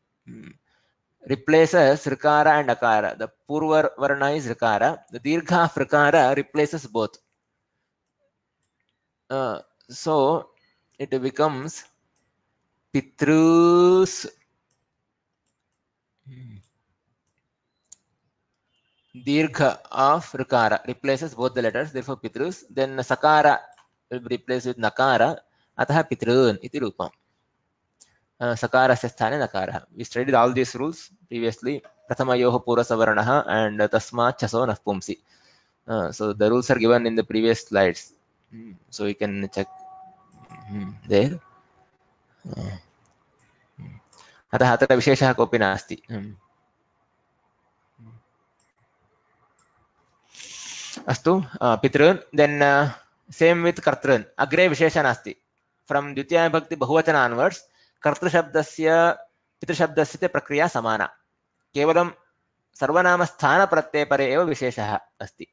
replaces Rikara and Akara. The Purva Varna is Rikara. The dirgha of Rikara replaces both. Uh, so, it becomes Pitrus. Dirgha of Rikara replaces both the letters, therefore Pitrus. Then Sakara will be replaced with Nakara. अतः पितॄन् इति रूपम्. सकारस्य स्थाने नकारः. We studied all these rules previously. प्रथमयोः पूर्वसवर्णः and तस्मात् छसो नः पुंसि. Uh, so the rules are given in the previous slides. Hmm. So you can check hmm. there. Uh. अतः अत्र विशेषः कोऽपि नास्ति. Hmm. अस्तु पितॄन्. देन् सेम् वित् कर्तॄन्. अग्रे विशेषः नास्ति. फ्रम् द्वितीया विभक्ति बहुवचन आन्वर्ड्स् कर्तृशब्दस्य पितृशब्दस्य च प्रक्रिया समाना. केवलं सर्वनामस्थानप्रत्ययपरे एव विशेषः अस्ति.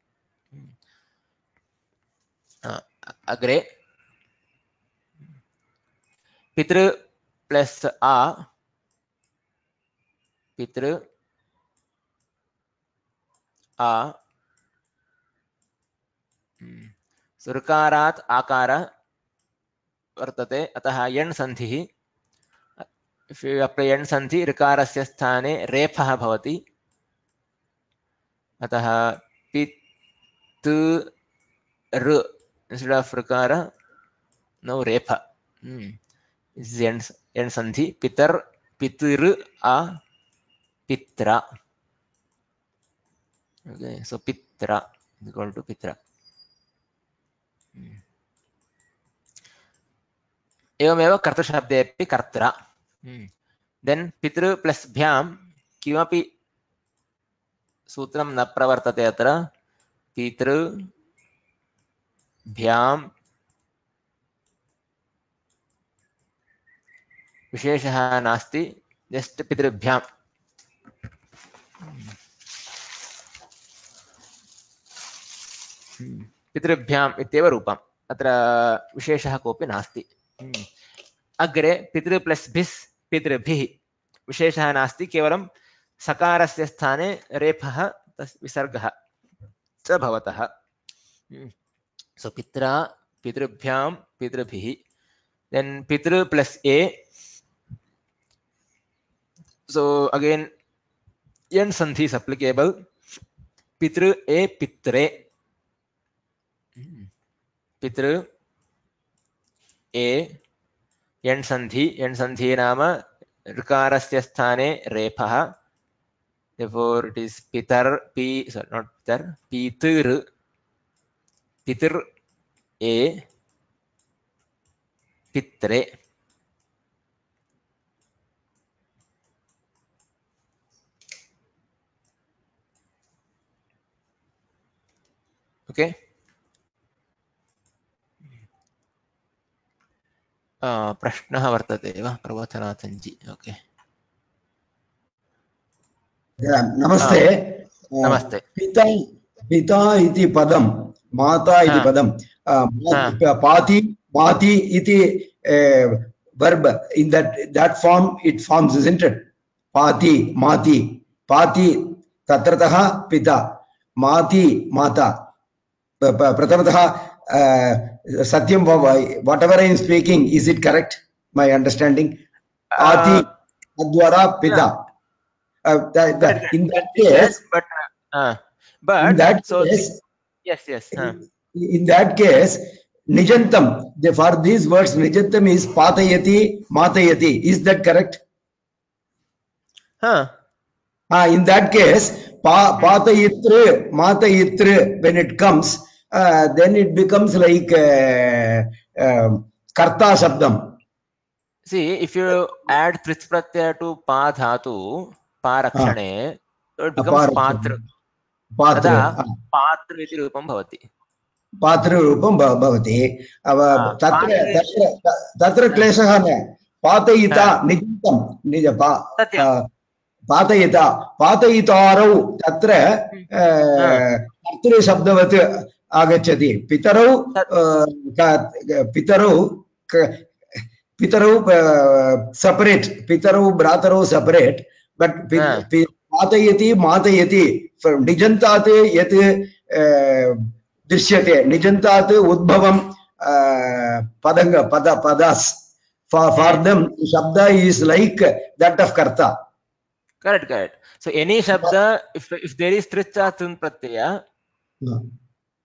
अग्रे पितृ प्लस आ पितृ आ ऋकारात् आकार वर्तते. अतः यण् संधिः. यण् संधि ऋकारस्य स्थाने रेफः भवति. अतः पितृ instead of ऋकार now रेफा. यण् संधि. पितर पितृ आ पित्रा. Okay, so pitra is equal to pitra. एवमेव कर्तृशब्दे अपि कर्त्रा. देन् पितृ प्लस् भ्यां किमपि सूत्रं न प्रवर्तते. अत्र पितृ भ्यां विशेषः नास्ति. जस्ट् पितृभ्यां. पितृभ्याम् इत्येव रूपम्. अत्र विशेषः कोऽपि नास्ति. अग्रे पितृ प्लस् भिस् पितृभिः विशेषः नास्ति. केवलं सकारस्य स्थाने रेफः विसर्गः च भवतः. सो पित्रा पितृभ्यां पितृभिः. देन् पितृ प्लस् ए. सो अगेन यण् संधि is applicable. पितृ ए पित्रे. पितृ ए यण् संधि. यण् संधि नाम ऋकारस्य स्थाने रेफः. therefore it is pitar p sorry not pitar pitir pitir ए पित्रे. ओके. प्रश्नः वर्तते वा प्रवचनाथञ्जी? ओके. नमस्ते. नमस्ते. पिता पिता इति पदं माता इति पदं पाति माति इति verb in that that form it forms, isn't it? पाति माति पाति तत्रतः पिता माति माता. प्रथमतः Satyam, whatever I am speaking, is it correct? My understanding? Ati Adwara Pita. Uh, that, that, in that case, yes, but uh, but in that so case, yes, yes. Uh. In, in that case, Nijantam. The, for these words, Nijantam is Patayati, Matayati. Is that correct? Huh. Ah, in that case, pa, Patayitra, Matayitra, when it comes. Uh, then it becomes like uh, uh, karta shabdam. See, if you add trich pratyaya to pa dhatu, pa rakshane, ah. so it becomes patra. Patra. Patra iti rupam bhavati. Patra rupam bhavati. Tatra tatra tatra kleshaha ne. Patayita nijantam nija pa. Patayita patayitaro tatra tatra shabdavat आगच्छति. पितरौ पितरौ पितरौ separate. पितरौ भ्रातरौ separate, but मातयति मातयति निजन्तात् यत् दृश्यते निजन्तात् उद्भवं पदङ्ग पद पदास्. for for them shabda is like that of karta. Correct, correct. So any shabda, if if there is tricha tun pratyaya,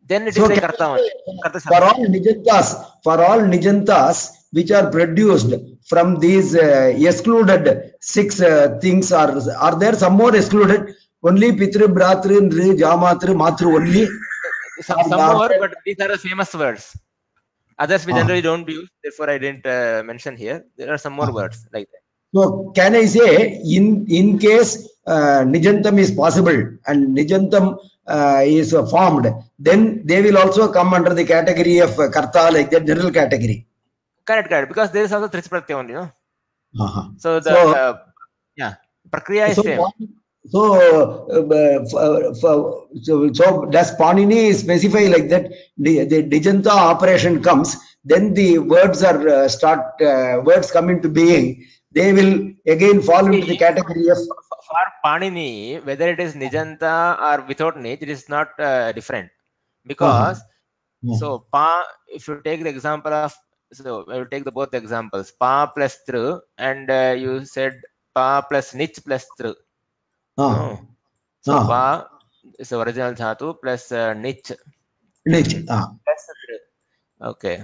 then it So is like can karta I only. say, Karta for all Shabda. nijantas, for all nijantas which are produced from these uh, excluded six uh, things, are are there some more excluded? Only Pitru, Bratru, Nri, Jamatru, Matru only? Some, Or some are more, there- but these are the famous words. Others we Ah, generally don't use, therefore I didn't uh, mention here. There are some more ah. words like that. So can I say, in in case uh, Nijantam is possible and Nijantam uh, is uh, formed, then they will also come under the category of uh, Karta, like that general category. Correct, correct. Because there is also Trich Pratyaya only, no? Uh-huh. So the So, uh, yeah, Prakriya is so, same. so, uh, for, for, so, so does Panini specify like that? The, the Nijanta operation comes, then the words are uh, start uh, words come into being. They will again fall into the See, category of. for, for Panini, whether it is Nijanta or without Nij, it is not uh, different. Uh-huh. Because so pa, if you take the example of, so I will take the both examples, pa plus tru, and uh, you said pa plus nich plus tru. Uh-huh. No. So Uh-huh. pa is the original dhatu plus uh, nich Niche. Ah. plus tru. Okay.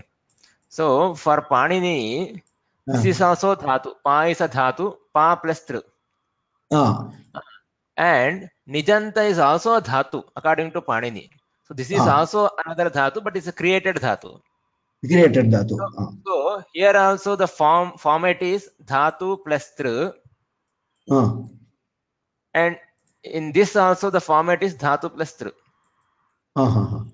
So for Panini, this Ah. is also dhatu. Pa is a dhatu, pa plus tru. Ah. And Nijanta is also a dhatu according to Panini. So this is Ah. also another dhatu, but it's a created dhatu. Created dhatu. So, Ah. so here also the form format is dhatu plus tru, Ah. and in this also the format is dhatu plus tru. Uh-huh.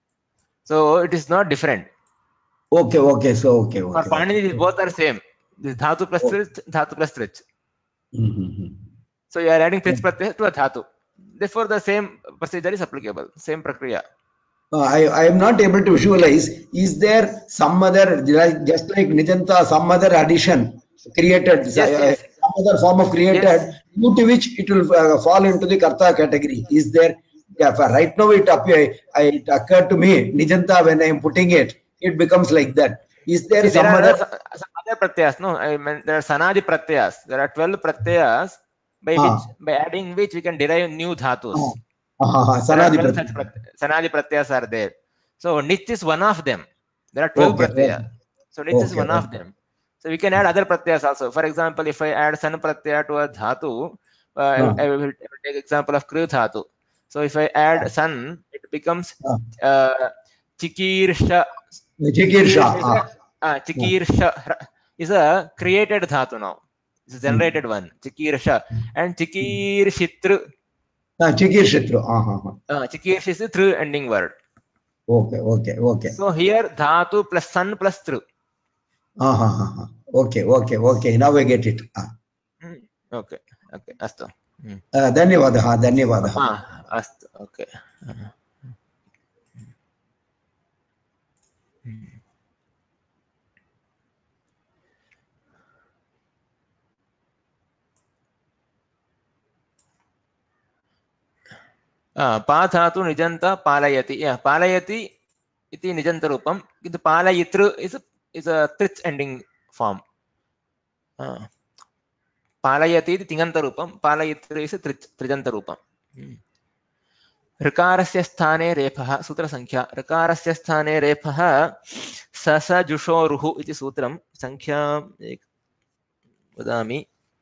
So it is not different. Okay. Okay. So okay. For Okay. Okay. Panini, these both are same. This dhatu plus tru, dhatu plus trich. Mm-hmm. So you are adding trich pratyaya to a dhatu. Therefore, the same procedure is applicable. Same prakriya. Uh, I, I am not able to visualize. Is there some other, like- just like Nijanta, some other addition created, Yes, uh, yes, some other form of created, yes. due to which it will uh, fall into the Karta category? Is there? Yeah, for right now it appear, I, it occurred to me, Nijanta, when I am putting it, it becomes like that. Is there See, there some are other? other, some other pratyas. No, I mean there are sanadi pratyas. There are twelve pratyas by which, Ah, by adding which we can derive new ah, dhatus. ah, ah, There are Sanadi twelve such Pratyaya. prat- sanadi pratyas are there. So nich is one of them. There are twelve Okay, pratyas. okay, So nich is okay, one of okay. them. So we can add other pratyas also. For example, if I add san pratyaya to a dhatu, uh, I, will, Ah, I will take example of kru dhatu. So if I add san, it becomes ah. uh, chikirsha. Jigirsha. Chikirsha is a, Ah, uh, ah. chikirsha is a created dhatu now. It's a Hmm. generated one. Chikirsha and chikirshitru. Ah, Jigirshatru. Ah, ah, ah. Uh, chikirsh is the through ending word. Okay, okay, okay. So here dhatu plus san plus through. Ah, ah, ah, ah. Okay, okay, okay. Now I get it. Ah. Hmm. Okay, okay, astu. Hmm. Uh, धन्यवादः धन्यवादः. Ah, astu. Okay. Uh, hmm. Ah, pa dhatu nijanta palayati. Yeah, palayati iti nijanta rupam. Kintu palayitru is a is a trich ending form. Ah, पालयति इति तिङन्तरूपं पालयित्री इति त्रि त्रिजन्तरूपं ऋकारस्य स्थाने रेफः सूत्रसङ्ख्या ऋकारस्य स्थाने रेफः ससजुषोरुः इति सूत्रं संख्या वदामि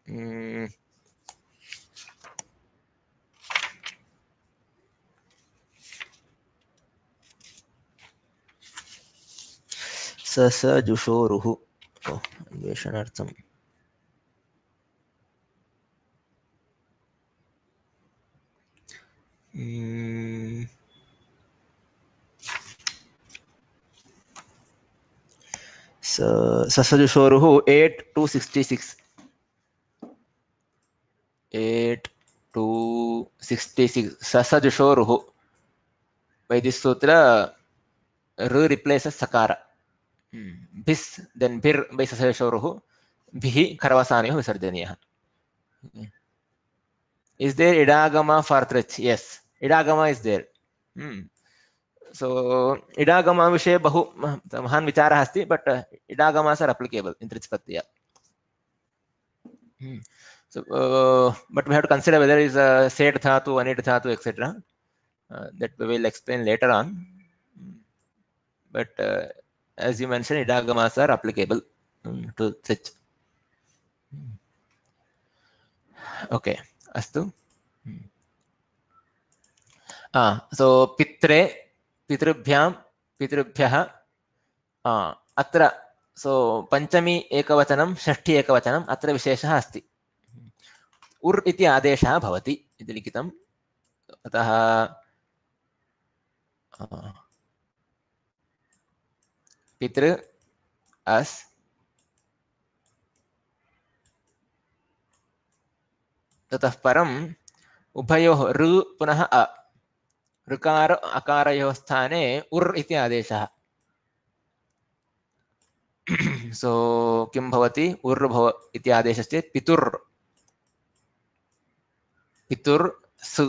ससजुषोरुः अन्वेषणार्थं ससजुषोरुः eight two sixty six eight two sixty six ससजुषोरुः by this sutra ru replaces sakara bis then bir by saseshoruhu bihi kharavasanyo visarjaniyah. Is there idagama for trich? Yes, idagama is there. hmm. So idagama विषये बहु महान् विचारः अस्ति, but uh, idagamas are applicable in trich pratyaya. hmm. So uh, but we have to consider whether it is a set dhatu, anit dhatu, etc. Uh, that we will explain later on. but uh, as you mentioned, idagamas are applicable um, to such. Okay, astu. Ah, so pitre, pitrubhyam, pitrubhyah. Ah, atra. So panchami ekavachanam, षष्ठी ekavachanam. अत्र विशेषः अस्ति. उर् इति आदेशः भवति इति लिखितम्. अतः पितृ अस् ततः परम् उभयोः ऋ पुनः अ ऋकार अकारयोः स्थाने उर् इति आदेशः. सो किं भवति उर् भव इति आदेशश्चेत् पितुर् पितुर् सु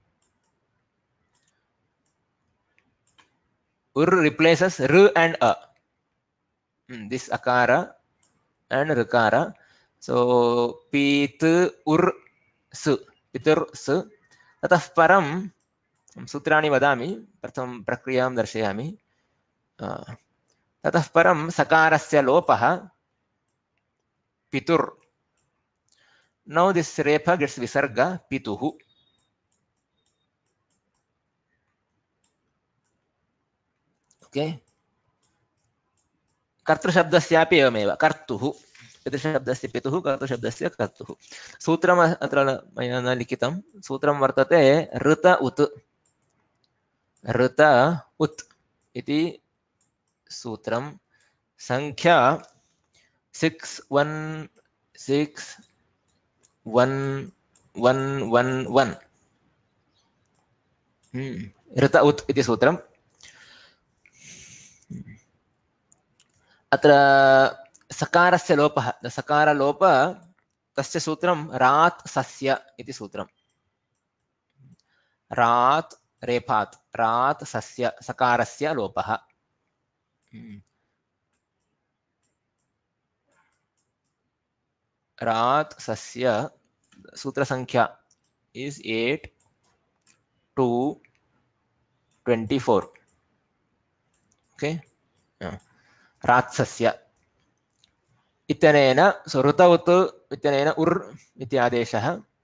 उर् replaces r and a. Hmm, this akara and rikara. So pitu ur su pitur su. ततः परं सूत्राणि वदामि. प्रथमं प्रक्रियां दर्शयामि. ततः परं सकारस्य लोपः पितुर्. Now this repa gets visarga pituhu. Okay. कर्तृशब्दस्यापि एवमेव कर्तुः. पितृशब्दस्य पितुः कर्तृशब्दस्य कर्तुः. सूत्रम् अत्र मया न लिखितं. सूत्रं वर्तते ऋत उत् ऋत उत् इति सूत्रं. संख्या six one six one one one one. ऋत उत् इति सूत्रम्. अत्र सकारस्य लोपः सकारलोप तस्य सूत्रं रात् सस्य इति सूत्रं. रात् रेफात् रात् सस्य सकारस्य लोपः. रात् सस्य सूत्रसंख्या is eight two twenty-four. Okay. रात्सस्य इत्यनेन सो ऋतवत् इत्यनेन उर् इति आदेशः.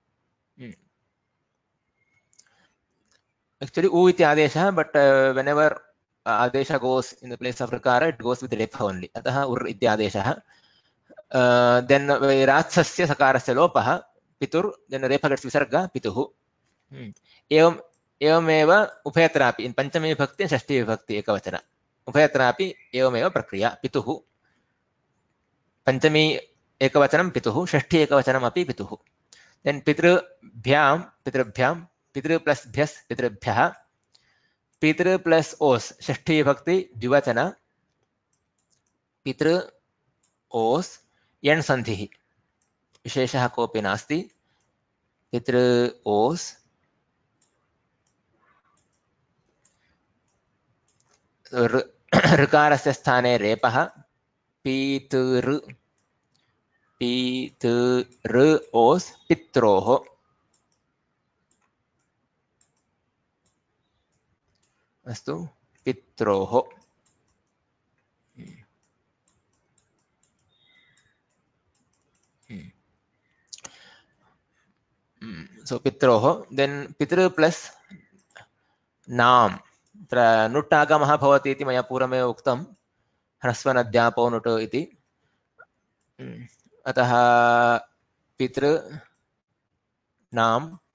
Actually u iti adesha, but uh, whenever uh, adesha goes in the place of rakara, it goes with repa only. Ataha ur iti adesha. Uh, then ratsasya sakarasya lopaha pitur, then repa gets visarga pituhu. Hmm. Evam evameva ubhayatrapi in panchami vibhakti and shashti vibhakti ekavachana. Ubhayatrapi evameva prakriya pituhu. Panchami ekavachanam pituhu, shashti ekavachanam api pituhu. Then pitru bhyam pitrubhyam पितृ plus भ्यस पितृभ्यः. पितृ plus ओस् षष्ठी भक्ति द्विवचन. पितृ ओस् यण् सन्धिः विशेषः कोऽपि नास्ति. पितृ ओस् ऋकारस्य स्थाने रेपः. पितृ पितृ ओस् पित्रोः. अस्तु पित्रोः. सो पित्रोः. देन् पितृ प्लस् नाम. अत्र नुट् आगमः भवति इति मया पूर्वमेव उक्तं. ह्रस्वनद्यापो नुट् इति. अतः पितृ नाम.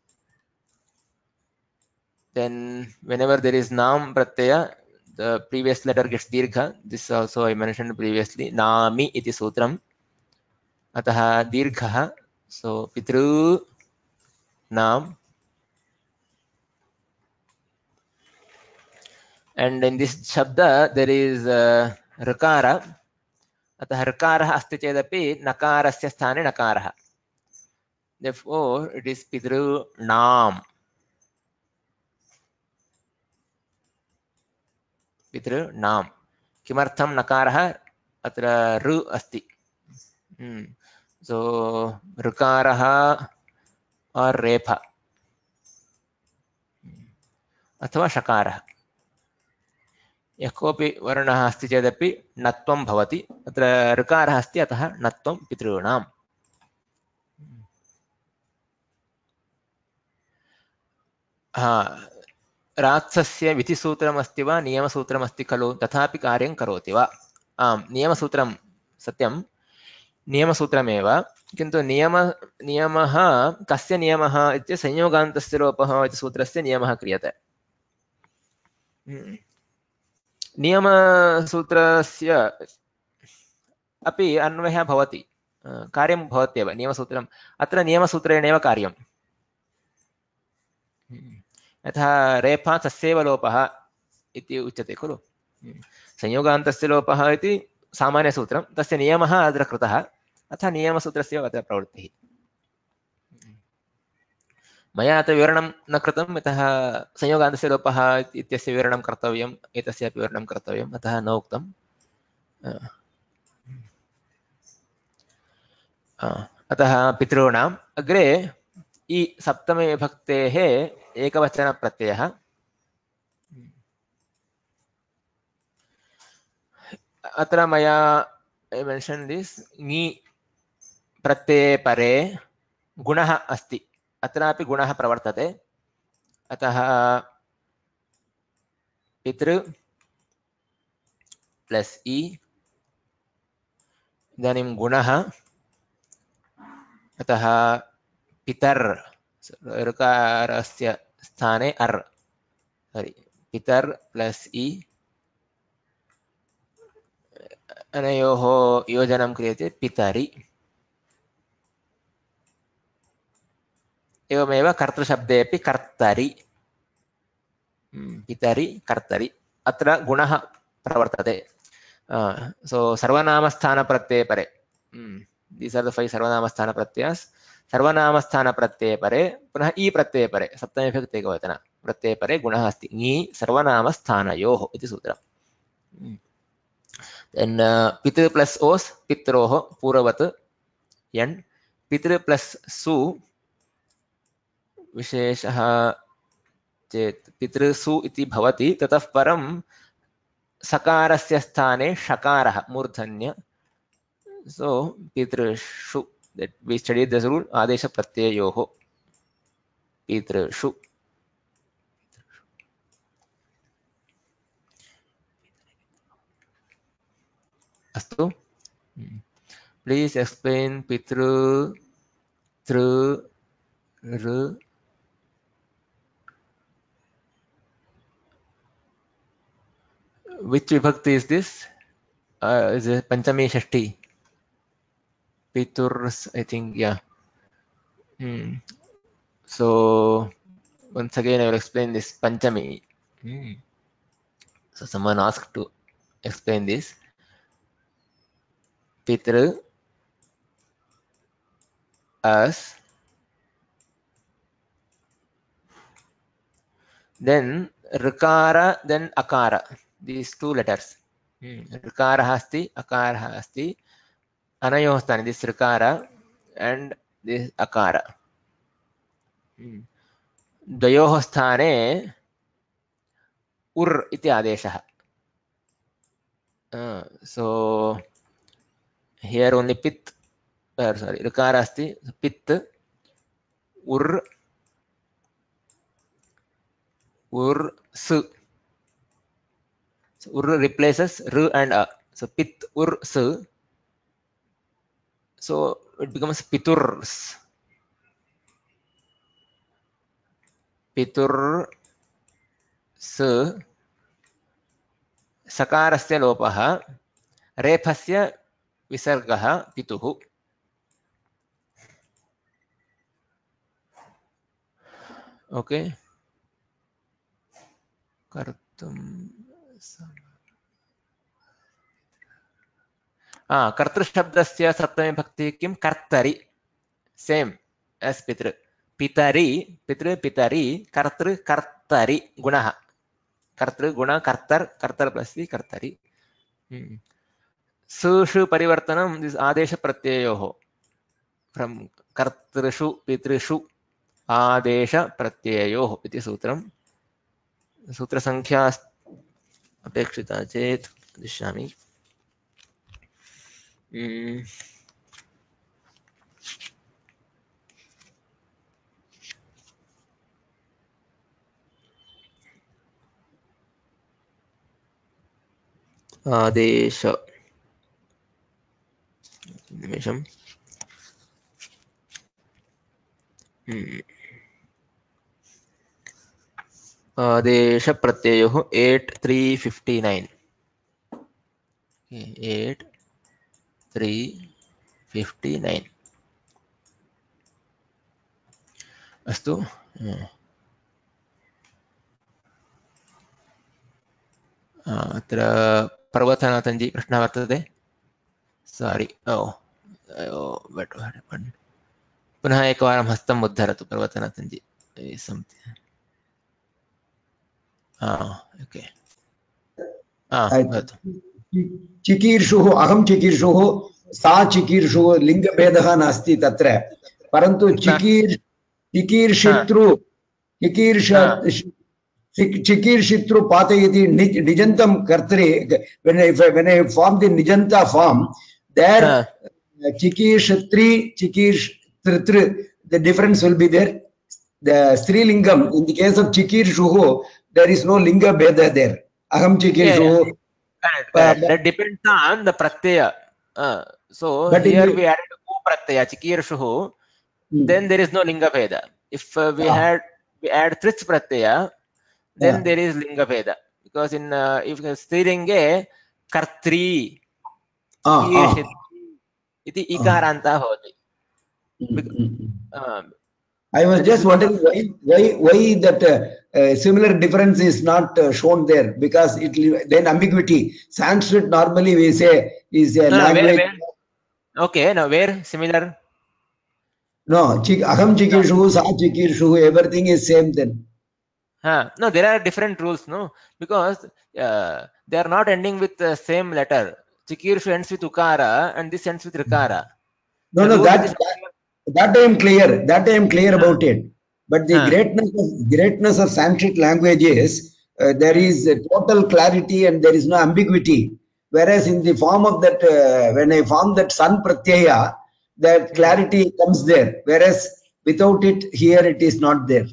Then whenever there is nam pratyaya, the previous letter gets dirgha. This also I mentioned previously. Nami iti sutram. Ataha dirgha. So pitru nam. And in this shabda there is uh, rakara. Ataha rakara asti chedapi nakarasya sthane nakaraha. Therefore it is pitru nam. पितृ नाम. किमर्थं नकारः अत्र ऋ अस्ति. सो ऋकारः और रेफा अथवा शकारः यः कोऽपि वर्णः अस्ति चेदपि णत्वं भवति अत्र ऋकारः अस्ति अतः णत्वं पितॄणाम् हा रात्सस्य विधिसूत्रमस्ति वा नियमसूत्रमस्ति खलु तथापि कार्यं करोति वा आम् नियमसूत्रं सत्यं नियमसूत्रमेव किन्तु नियम नियमः कस्य नियमः इत्युक्ते संयोगान्तस्य लोपः इति सूत्रस्य नियमः क्रियते नियमसूत्रस्य अपि अन्वयः भवति कार्यं भवत्येव नियमसूत्रम् अत्र नियमसूत्रेणेव कार्यं यथा रेफा तस्यैव लोपः इति उच्यते खलु संयोगान्तस्य लोपः इति सामान्यसूत्रं तस्य नियमः अत्र कृतः अतः नियमसूत्रस्य अत्र प्रवृत्तिः मया अत्र विवरणं न कृतं यतः संयोगान्तस्य लोपः इत्यस्य विवरणं कर्तव्यम् एतस्यापि विवरणं कर्तव्यम् अतः न उक्तम् अतः पितॄणाम् अग्रे इ सप्तमे विभक्तेः एकवचनप्रत्ययः अत्र मया मेन्शन् दिस् ङि प्रत्यये परे गुणः अस्ति अत्रापि गुणः प्रवर्तते अतः पितृ प्लस् इ इदानीं गुणः अतः पितर् ऋकारस्य स्थाने अर् सारी पितर् प्लस् इ अनयोः योजनं क्रियते पितरि एवमेव कर्तृशब्देपि कर्तरि पितरि कर्तरि अत्र गुणः प्रवर्तते सो सर्वनामस्थानप्रत्यये परे दीस् आर् द फैव् सर्वनामस्थानप्रत्ययास् सर्वनामस्थानप्रत्यये परे पुनः इ प्रत्यये परे सप्तमे विभक्ति एकवचन प्रत्यये परे गुणः अस्ति ङि सर्वनामस्थानयोः इति सूत्रम् देन् पितृ प्लस् ओस् पित्रोः पूर्ववत् यण् पितृ प्लस् सु विशेषः चेत् पितृसु इति भवति ततः परं सकारस्य स्थाने षकारः मूर्धन्य सो पितृषु that we studied this rule आदेश प्रत्ययोः पितृषु अस्तु प्लीज एक्सप्लेन पितृ तृ ऋ which vibhakti is this uh, is it panchami shashti piturs I think yeah hmm. So once again I will explain this panchami hmm. So someone asked to explain this pitru as then rikara then akara these two letters hmm. rikara asti akara asti anayoh sthane this rikara and this akara hmm. dvayoh sthane ur iti adeshah uh, so here only pit uh, sorry rikara asti pit ur ur su so ur replaces r and a so pit ur su so it becomes piturs pitur su sakarasya lopah रेफस्य विसर्गः पितुः okay कर्तुं ah कर्तृशब्दस्य सप्तमी विभक्ति किं कर्तरि same S पितृ पितरि पितृ पितरि कर्तृ कर्तरि गुणः कर्तृ गुण कर्तर् कर्तर् प्लस् कर्तरि सुषु परिवर्तनं दिस् आदेश प्रत्ययोः फ्रॉम कर्तृषु पितृषु आदेश प्रत्ययोः इति सूत्रं सूत्रसंख्या अपेक्षिता चेत् वदिष्यामि। mm, आदेश निमिषम् mm, आदेश प्रत्ययोः eight three fifty nine eight three fifty nine अस्तु अत्र पर्वतनाथन्जी प्रश्नः वर्तते सारी ओ बट् पुनः एकवारं हस्तम् उद्धरतु पर्वतनाथन्जी ओके चिकीर्षुः अहं चिकीर्षुः सा चिकीर्षुः लिङ्गभेदः नास्ति तत्र परन्तु चिकीर् चिकीर्षितृ चिकीर्ष चिकीर्षितृ पातयति निजन्तं कर्तरि when I when I form the nijanta form there chikirshitri chikirshitr the difference will be there. The strilingam in the case of chikirshuhu there is no linga bheda there. Aham chikirshuhu. Yeah, yeah. Uh, that depends on the pratyaya. Uh, so but here the, we added u pratyaya chikirshuhu. Hmm. Then there is no linga bheda. If uh, we yeah. had we add trich pratyaya, then yeah. there is linga bheda, because in uh, if strilinge kartri ah, iti ikaranta bhavati. Um, I was just wondering why why why that uh, uh, similar difference is not uh, shown there, because it then ambiguity. Sanskrit normally we say is a no, language. Where, where? Okay, now where similar? No, chik, aham chikirshu, no. Sa chikirshu, everything is same then. Huh. No, there are different rules, no, because uh, they are not ending with the same letter. Chikirshu ends with ukara and this ends with rikara. No, the no, that, that that I am clear. That I am clear huh. about it. But the huh. greatness of greatness of Sanskrit language is uh, there is a total clarity and there is no ambiguity. Whereas in the form of that, uh, when I form that san pratyaya, that clarity comes there. Whereas without it, here it is not there.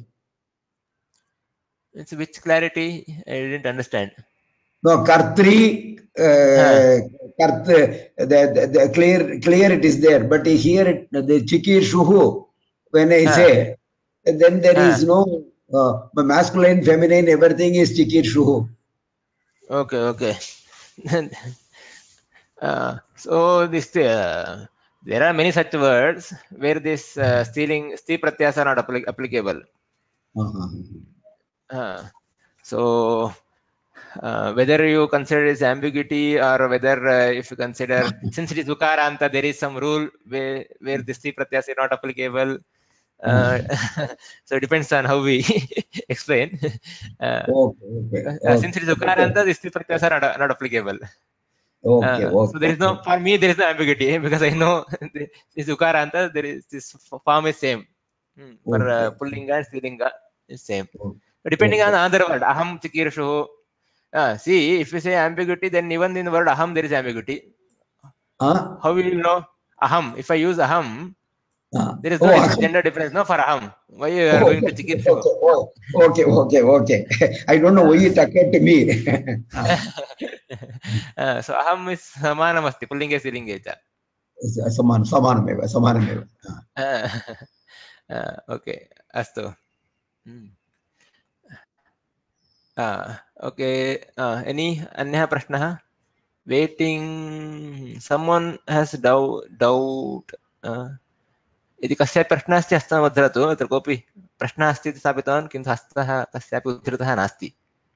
It's which clarity? I didn't understand. No, kartri, uh, huh. kart, the, the, the clear, clear it is there. But here, it, the chikir shuhu, when I huh. say, then there huh. is no uh, masculine, feminine, everything is chikir shuhu. Okay, okay. uh, so this uh, there are many such words where this uh, stealing, sti pratyas are not applic applicable. Uh-huh. Uh, so uh, whether you consider it as ambiguity or whether uh, if you consider since it is ukaranta, there is some rule where where the sti pratyas are not applicable. Uh, so it depends on how we explain. Uh, okay, okay, okay. Uh, since it is ukaranta, the sti pratyas are not, not applicable. Okay, uh, okay, so there is no, for me there is no ambiguity because I know this ukaranta, there is this form is same. Hmm. For okay. uh, pullinga and strilinga is same. Okay. Depending okay. on other word, aham chikirshu. Uh, see, if we say ambiguity, then even in the word aham there is ambiguity. Huh? How will you know aham? If I use aham, uh, there is no oh, gender difference, no, for aham. Why you are oh, going to chikirshu? Okay, oh, okay, okay, okay. I don't know why it occurred to me. uh, so aham is samanam asti, pullinge strilinge cha. Saman, samanameva, samanameva. Uh, okay, astu. Hmm. Uh, okay, uh, any अन्यः प्रश्नः? Waiting, someone has doubt, doubt. Uh, यदि कस्यापि प्रश्नः अस्ति हस्तम् उद्धरतु. अत्र कोऽपि प्रश्नः अस्ति इति स्थापितवान्, किन्तु हस्तः कस्यापि उद्धृतः नास्ति.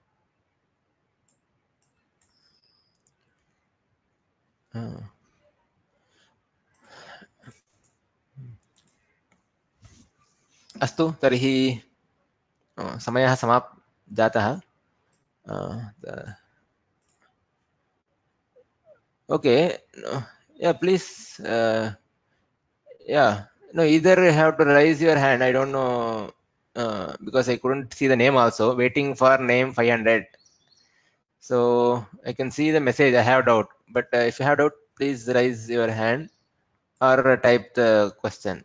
अस्तु, तर्हि समयः समाप् जातः. Okay, yeah, please, uh, yeah, no, either you have to raise your hand. I don't know, uh, because I couldn't see the name also. Waiting for name five hundred. So I can see the message. I have doubt, but uh, if you have doubt, please raise your hand or type the question.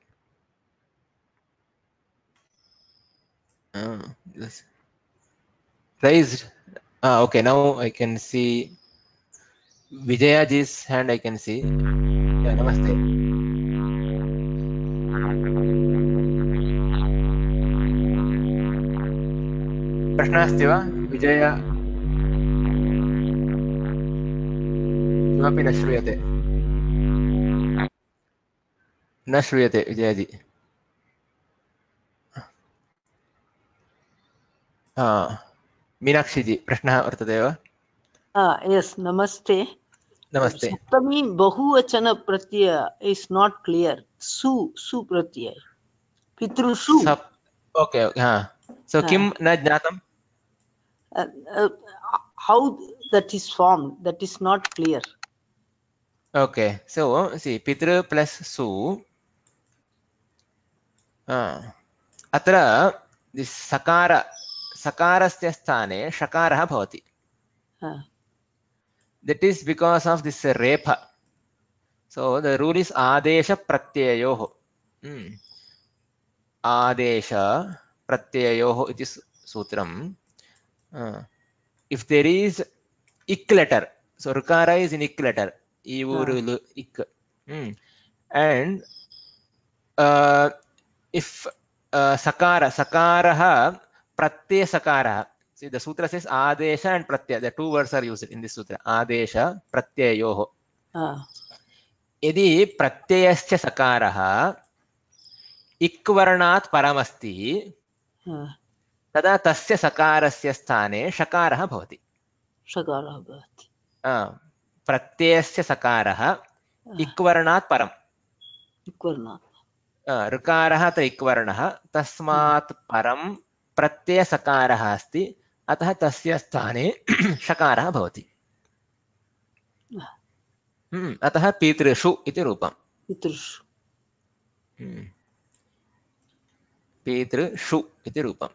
Uh, yes. Raised. Ah, okay. Now I can see Vijayaji's hand. I can see. Yeah, namaste. प्रश्नः अस्ति वा विजय? किमपि न श्रूयते. न श्रूयते विजयजी. हा, मीनाक्षीजी प्रश्नः वर्तते वा? Ah, yes, namaste. नमस्ते. Saptami bahuvachana pratyaya is not clear. Su, su pratyaya. Pitru su. Sap, okay, ha. So Ah. kim na jnatam? Uh, uh, how that is formed, that is not clear. Okay, so see pitru plus su. Ah, अत्र this sakara, sakarasya sthane shakarah bhavati. Ah. That is because of this repha. So the rule is adesha pratyayoh. Hmm. Adesha pratyayoh iti sutram. Uh, if there is ik letter, so rukara is in ik letter, ivurulu ik. Hmm. And uh, if uh, sakara, sakaraha pratyaya sakaraha. See, the sutra says adesha and pratyaya. The two words are used in this sutra. Adesha pratyayoh. Ah. यदि प्रत्ययस्य सकारः इक् वर्णात् परमस्ति Ah. तदा तस्य सकारस्य स्थाने शकारः भवति. Shakarah bhavati. प्रत्ययस्य सकारः इक् वर्णात् परम्. Ikvarna. ऋकारः अत्र इक् वर्णः, तस्मात् परं प्रत्ययसकारः अस्ति, अतः तस्य स्थाने शकारः भवति. अतः पितृषु इति रूपम्. Pitrushu. पितृषु इति रूपम्.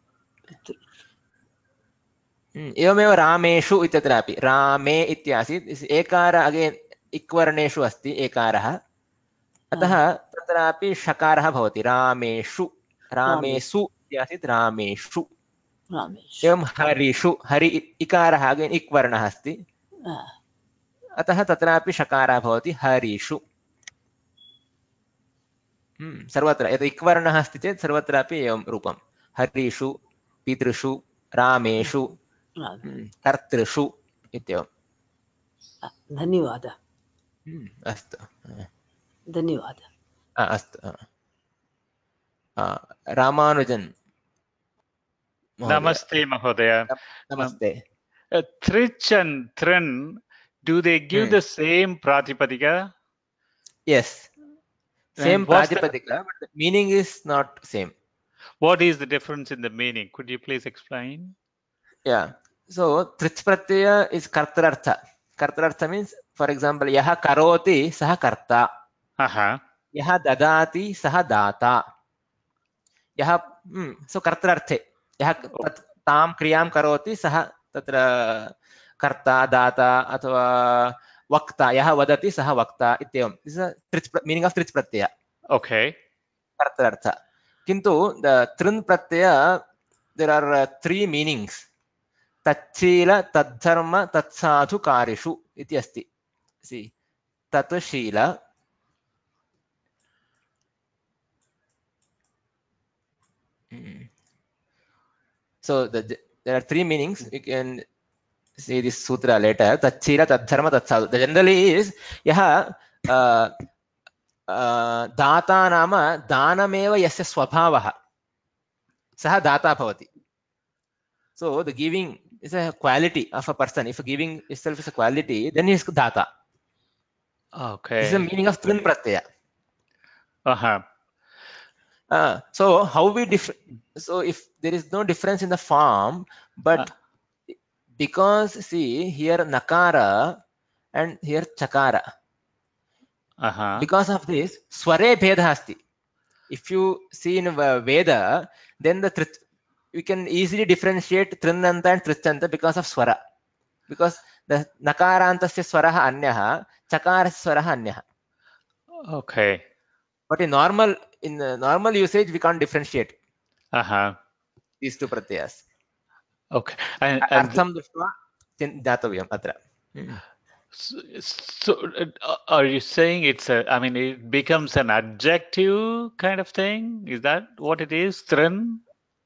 एवमेव रामेषु इत्यत्रापि रामे इत्यासीत्, एकार अगेन् इक्वर्णेषु अस्ति एकारः, अतः तत्रापि शकारः भवति. रामेषु, रामेषु इत्यासीत् रामेषु. एवं हरिषु, हरि इकारः अगेन् इक्वर्णः अस्ति, अतः तत्रापि शकारः भवति हरिषु. सर्वत्र यत् इक्वर्णः अस्ति चेत् सर्वत्रापि एवं रूपं. हरिषु, पितृषु, रामेषु, कर्तृषु इत्येवं. धन्यवादः. अस्तु, धन्यवादः. अस्तु. Ramanujan. Namaste Mahodaya. Namaste. Uh, Trich and Trin, do they give hmm. the same Pratipadika? Yes. Same Pratipadika, but the meaning is not same. What is the difference in the meaning? Could you please explain? Yeah. So, Trich Pratyaya is Kartarartha. Kartarartha means, for example, Yaha karoti saha karta. Aha. Yaha dadati saha data. Yaha, hmm, so Kartararthe. Yaha tam kriyam karoti saha tatra karta, data, athva vakta. Yaha vadati saha vakta. Ityevam. This is a trich, meaning of Trich Pratyaya. Okay. Kartarartha. Kintu, the Trin Pratyaya, there are uh, three meanings. Tachila, Tadharma, Tatsadhu Karishu iti asti. See, Tatashila, so the, there are three meanings. You can see this sutra later. Tachila, Tadharma, Tatsadhu. The generally is yaha uh, uh, data nama danameva yasya swabhavaha. Saha data bhavati. So the giving is a quality of a person. If giving itself is a quality, then he is data. Okay. This is the meaning of Trin Pratyaya. Uh-huh. Uh, so how we differ? So if there is no difference in the form, but uh. because see here Nakara and here Chakara. Uh-huh. Because of this, Sware Bheda asti. If you see in Veda, then the we can easily differentiate Trinanta and Trichanta because of Swara. because the nakarantasya swarah anyah, chakarasya swarah anyah. Okay. But in normal in uh, normal usage we can't differentiate Uh-huh. these two pratyas. Okay. And and Artham drishtva jnatavyam atra. so, so uh, are you saying it's a, I mean, it becomes an adjective kind of thing? Is that what it is? Trin?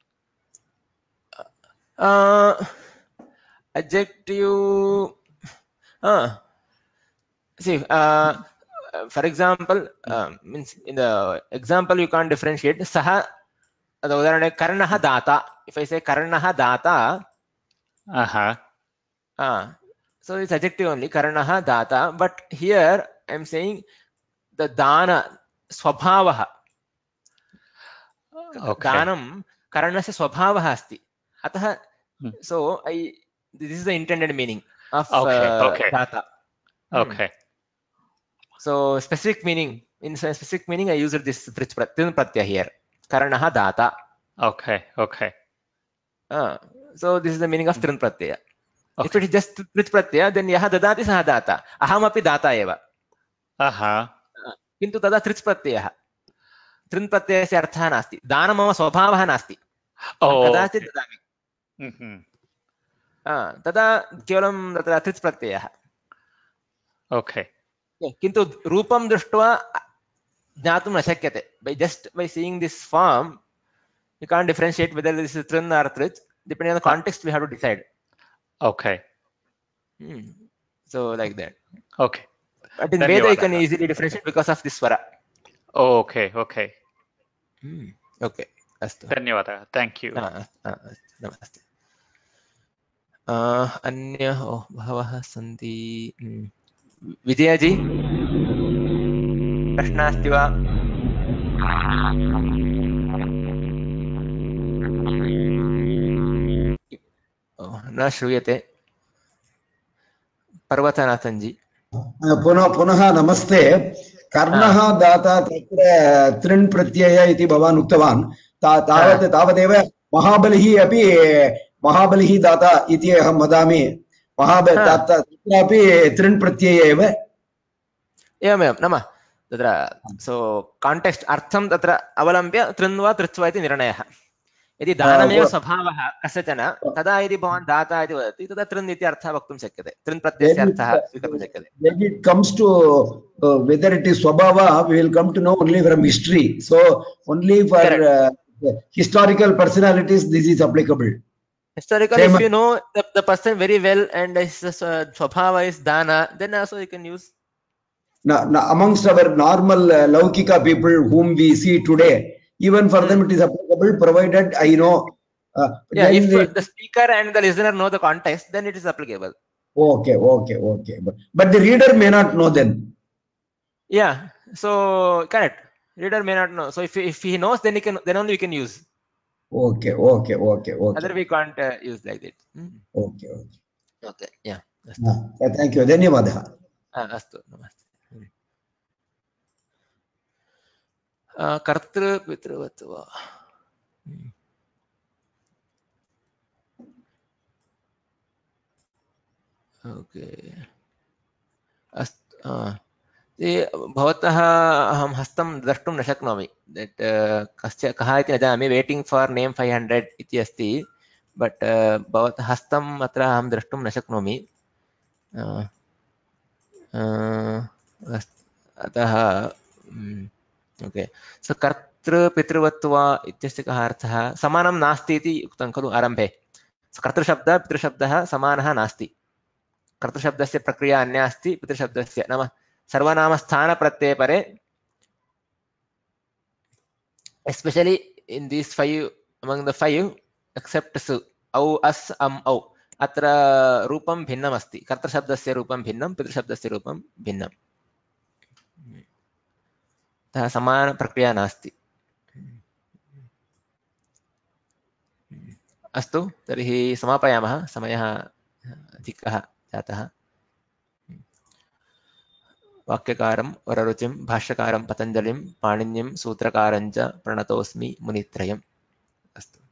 Uh, adjective. Uh, see, uh, for example, uh, means in the example you can't differentiate. Saha, the udarane karnaha data. If I say karnaha data, Uh-huh. uh, so it's adjective only, karnaha data. But here I'm saying the dana swabhavaha. Okay. दानं करणस्य स्वभावः अस्ति अतः Hmm. so I this is the intended meaning of Okay. uh, Okay. data. Okay. So specific meaning, in specific meaning I used this trich pratyaya here, karanah data. Okay. Okay. Uh, so this is the meaning of trin pratyaya. If Okay. it is just trich pratyaya, then yah dadati sah data, aham api data eva. Uh-huh. किन्तु तदा त्रिच् प्रत्ययः त्रिन् प्रत्ययस्य अर्थः नास्ति, दानं मम स्वभावः नास्ति, Oh, कदाचित् okay. ददामि, Mm-hmm. तदा केवलं तत्र त्रिच् प्रत्ययः. Okay. किन्तु रूपं दृष्ट्वा ज्ञातुं न शक्यते. By just by seeing this form you can't differentiate whether this is trin or trich. Depending on the context we have to decide. Okay. Hmm. So like that. Okay. But in Veda you can ಧನ್ಯವಾದः. easily differentiate because of this swara. Oh, okay. Okay. Hmm. Okay. अस्तु. ಧನ್ಯವಾದः. Thank you. नमस्ते. अन्य oh, बहवः सन्ति. विजयजी प्रश्नः अस्ति वा? न श्रूयते. पर्वतनाथन् जी पुनः पुनः नमस्ते. कर्णः दाता तत्र तृन् प्रत्यय इति भवान् उक्तवान्. तावत् तावदेव महाबलिः अपि महाबलिः दाता इति अहं वदामि. महाबलि तत्रापि तृन् प्रत्यय एव. एवमेवं नाम तत्र सो काण्टेक्स्ट् अर्थं तत्र अवलम्ब्य तृन् वा तृच् वा इति निर्णयः. यदि दानमेव स्वभावः कस्यचन तदा यदि भवान् दाता इति वदति तदा तृन् इति अर्थः वक्तुं शक्यते, तृन् प्रत्ययस्य अर्थः स्वीकर्तुं शक्यते. When it comes to uh, whether it is swabhava, we will come to know only from history. So only for uh, historical personalities this is applicable. Historically, if you know the, the person very well and his uh, swabhava is dana, then also you can use. Now, now amongst our normal uh, Laukika people whom we see today, even for hmm. them it is applicable provided I know. Uh, yeah, if uh, the speaker and the listener know the context, then it is applicable. Okay, okay, okay. But, but the reader may not know then. Yeah, so correct. Reader may not know. So if if he knows, then he can then only we can use. Okay, okay, okay, okay. Other we can't uh, use like that. Hmm. Okay, okay. Okay, yeah. Ah, thank you. Dhanyavadah. Ah, astu, namaste. Uh, kartru pitruvatva. Hmm. Okay. अस्तु. भवतः अहं हस्तं द्रष्टुं न शक्नोमि. That कस्य कः इति न जानामि. Waiting for name five hundred इति अस्ति. बट् भवतः हस्तम् अत्र अहं द्रष्टुं न शक्नोमि. अतः ओके. सो कर्तृपितृवत्वा इत्यस्य कः अर्थः? समानं नास्ति इति उक्तं खलु आरम्भे. कर्तृशब्दः पितृशब्दः समानः नास्ति. कर्तृशब्दस्य प्रक्रिया अन्या अस्ति, पितृशब्दस्य नाम सर्वनामस्थानप्रत्यये परे, especially in these five, among the five except su, au, as, am, au, अत्र रूपं भिन्नम् अस्ति. कर्तृशब्दस्य रूपं भिन्नं, पितृशब्दस्य रूपं भिन्नं. अतः समानप्रक्रिया नास्ति. अस्तु, तर्हि समापयामः. समयः अधिकः जातः. वाक्यकारं वररुचिं भाष्यकारं पतञ्जलिं पाणिन्यं सूत्रकारं च प्रणतोऽस्मि मुनित्रयम्. अस्तु.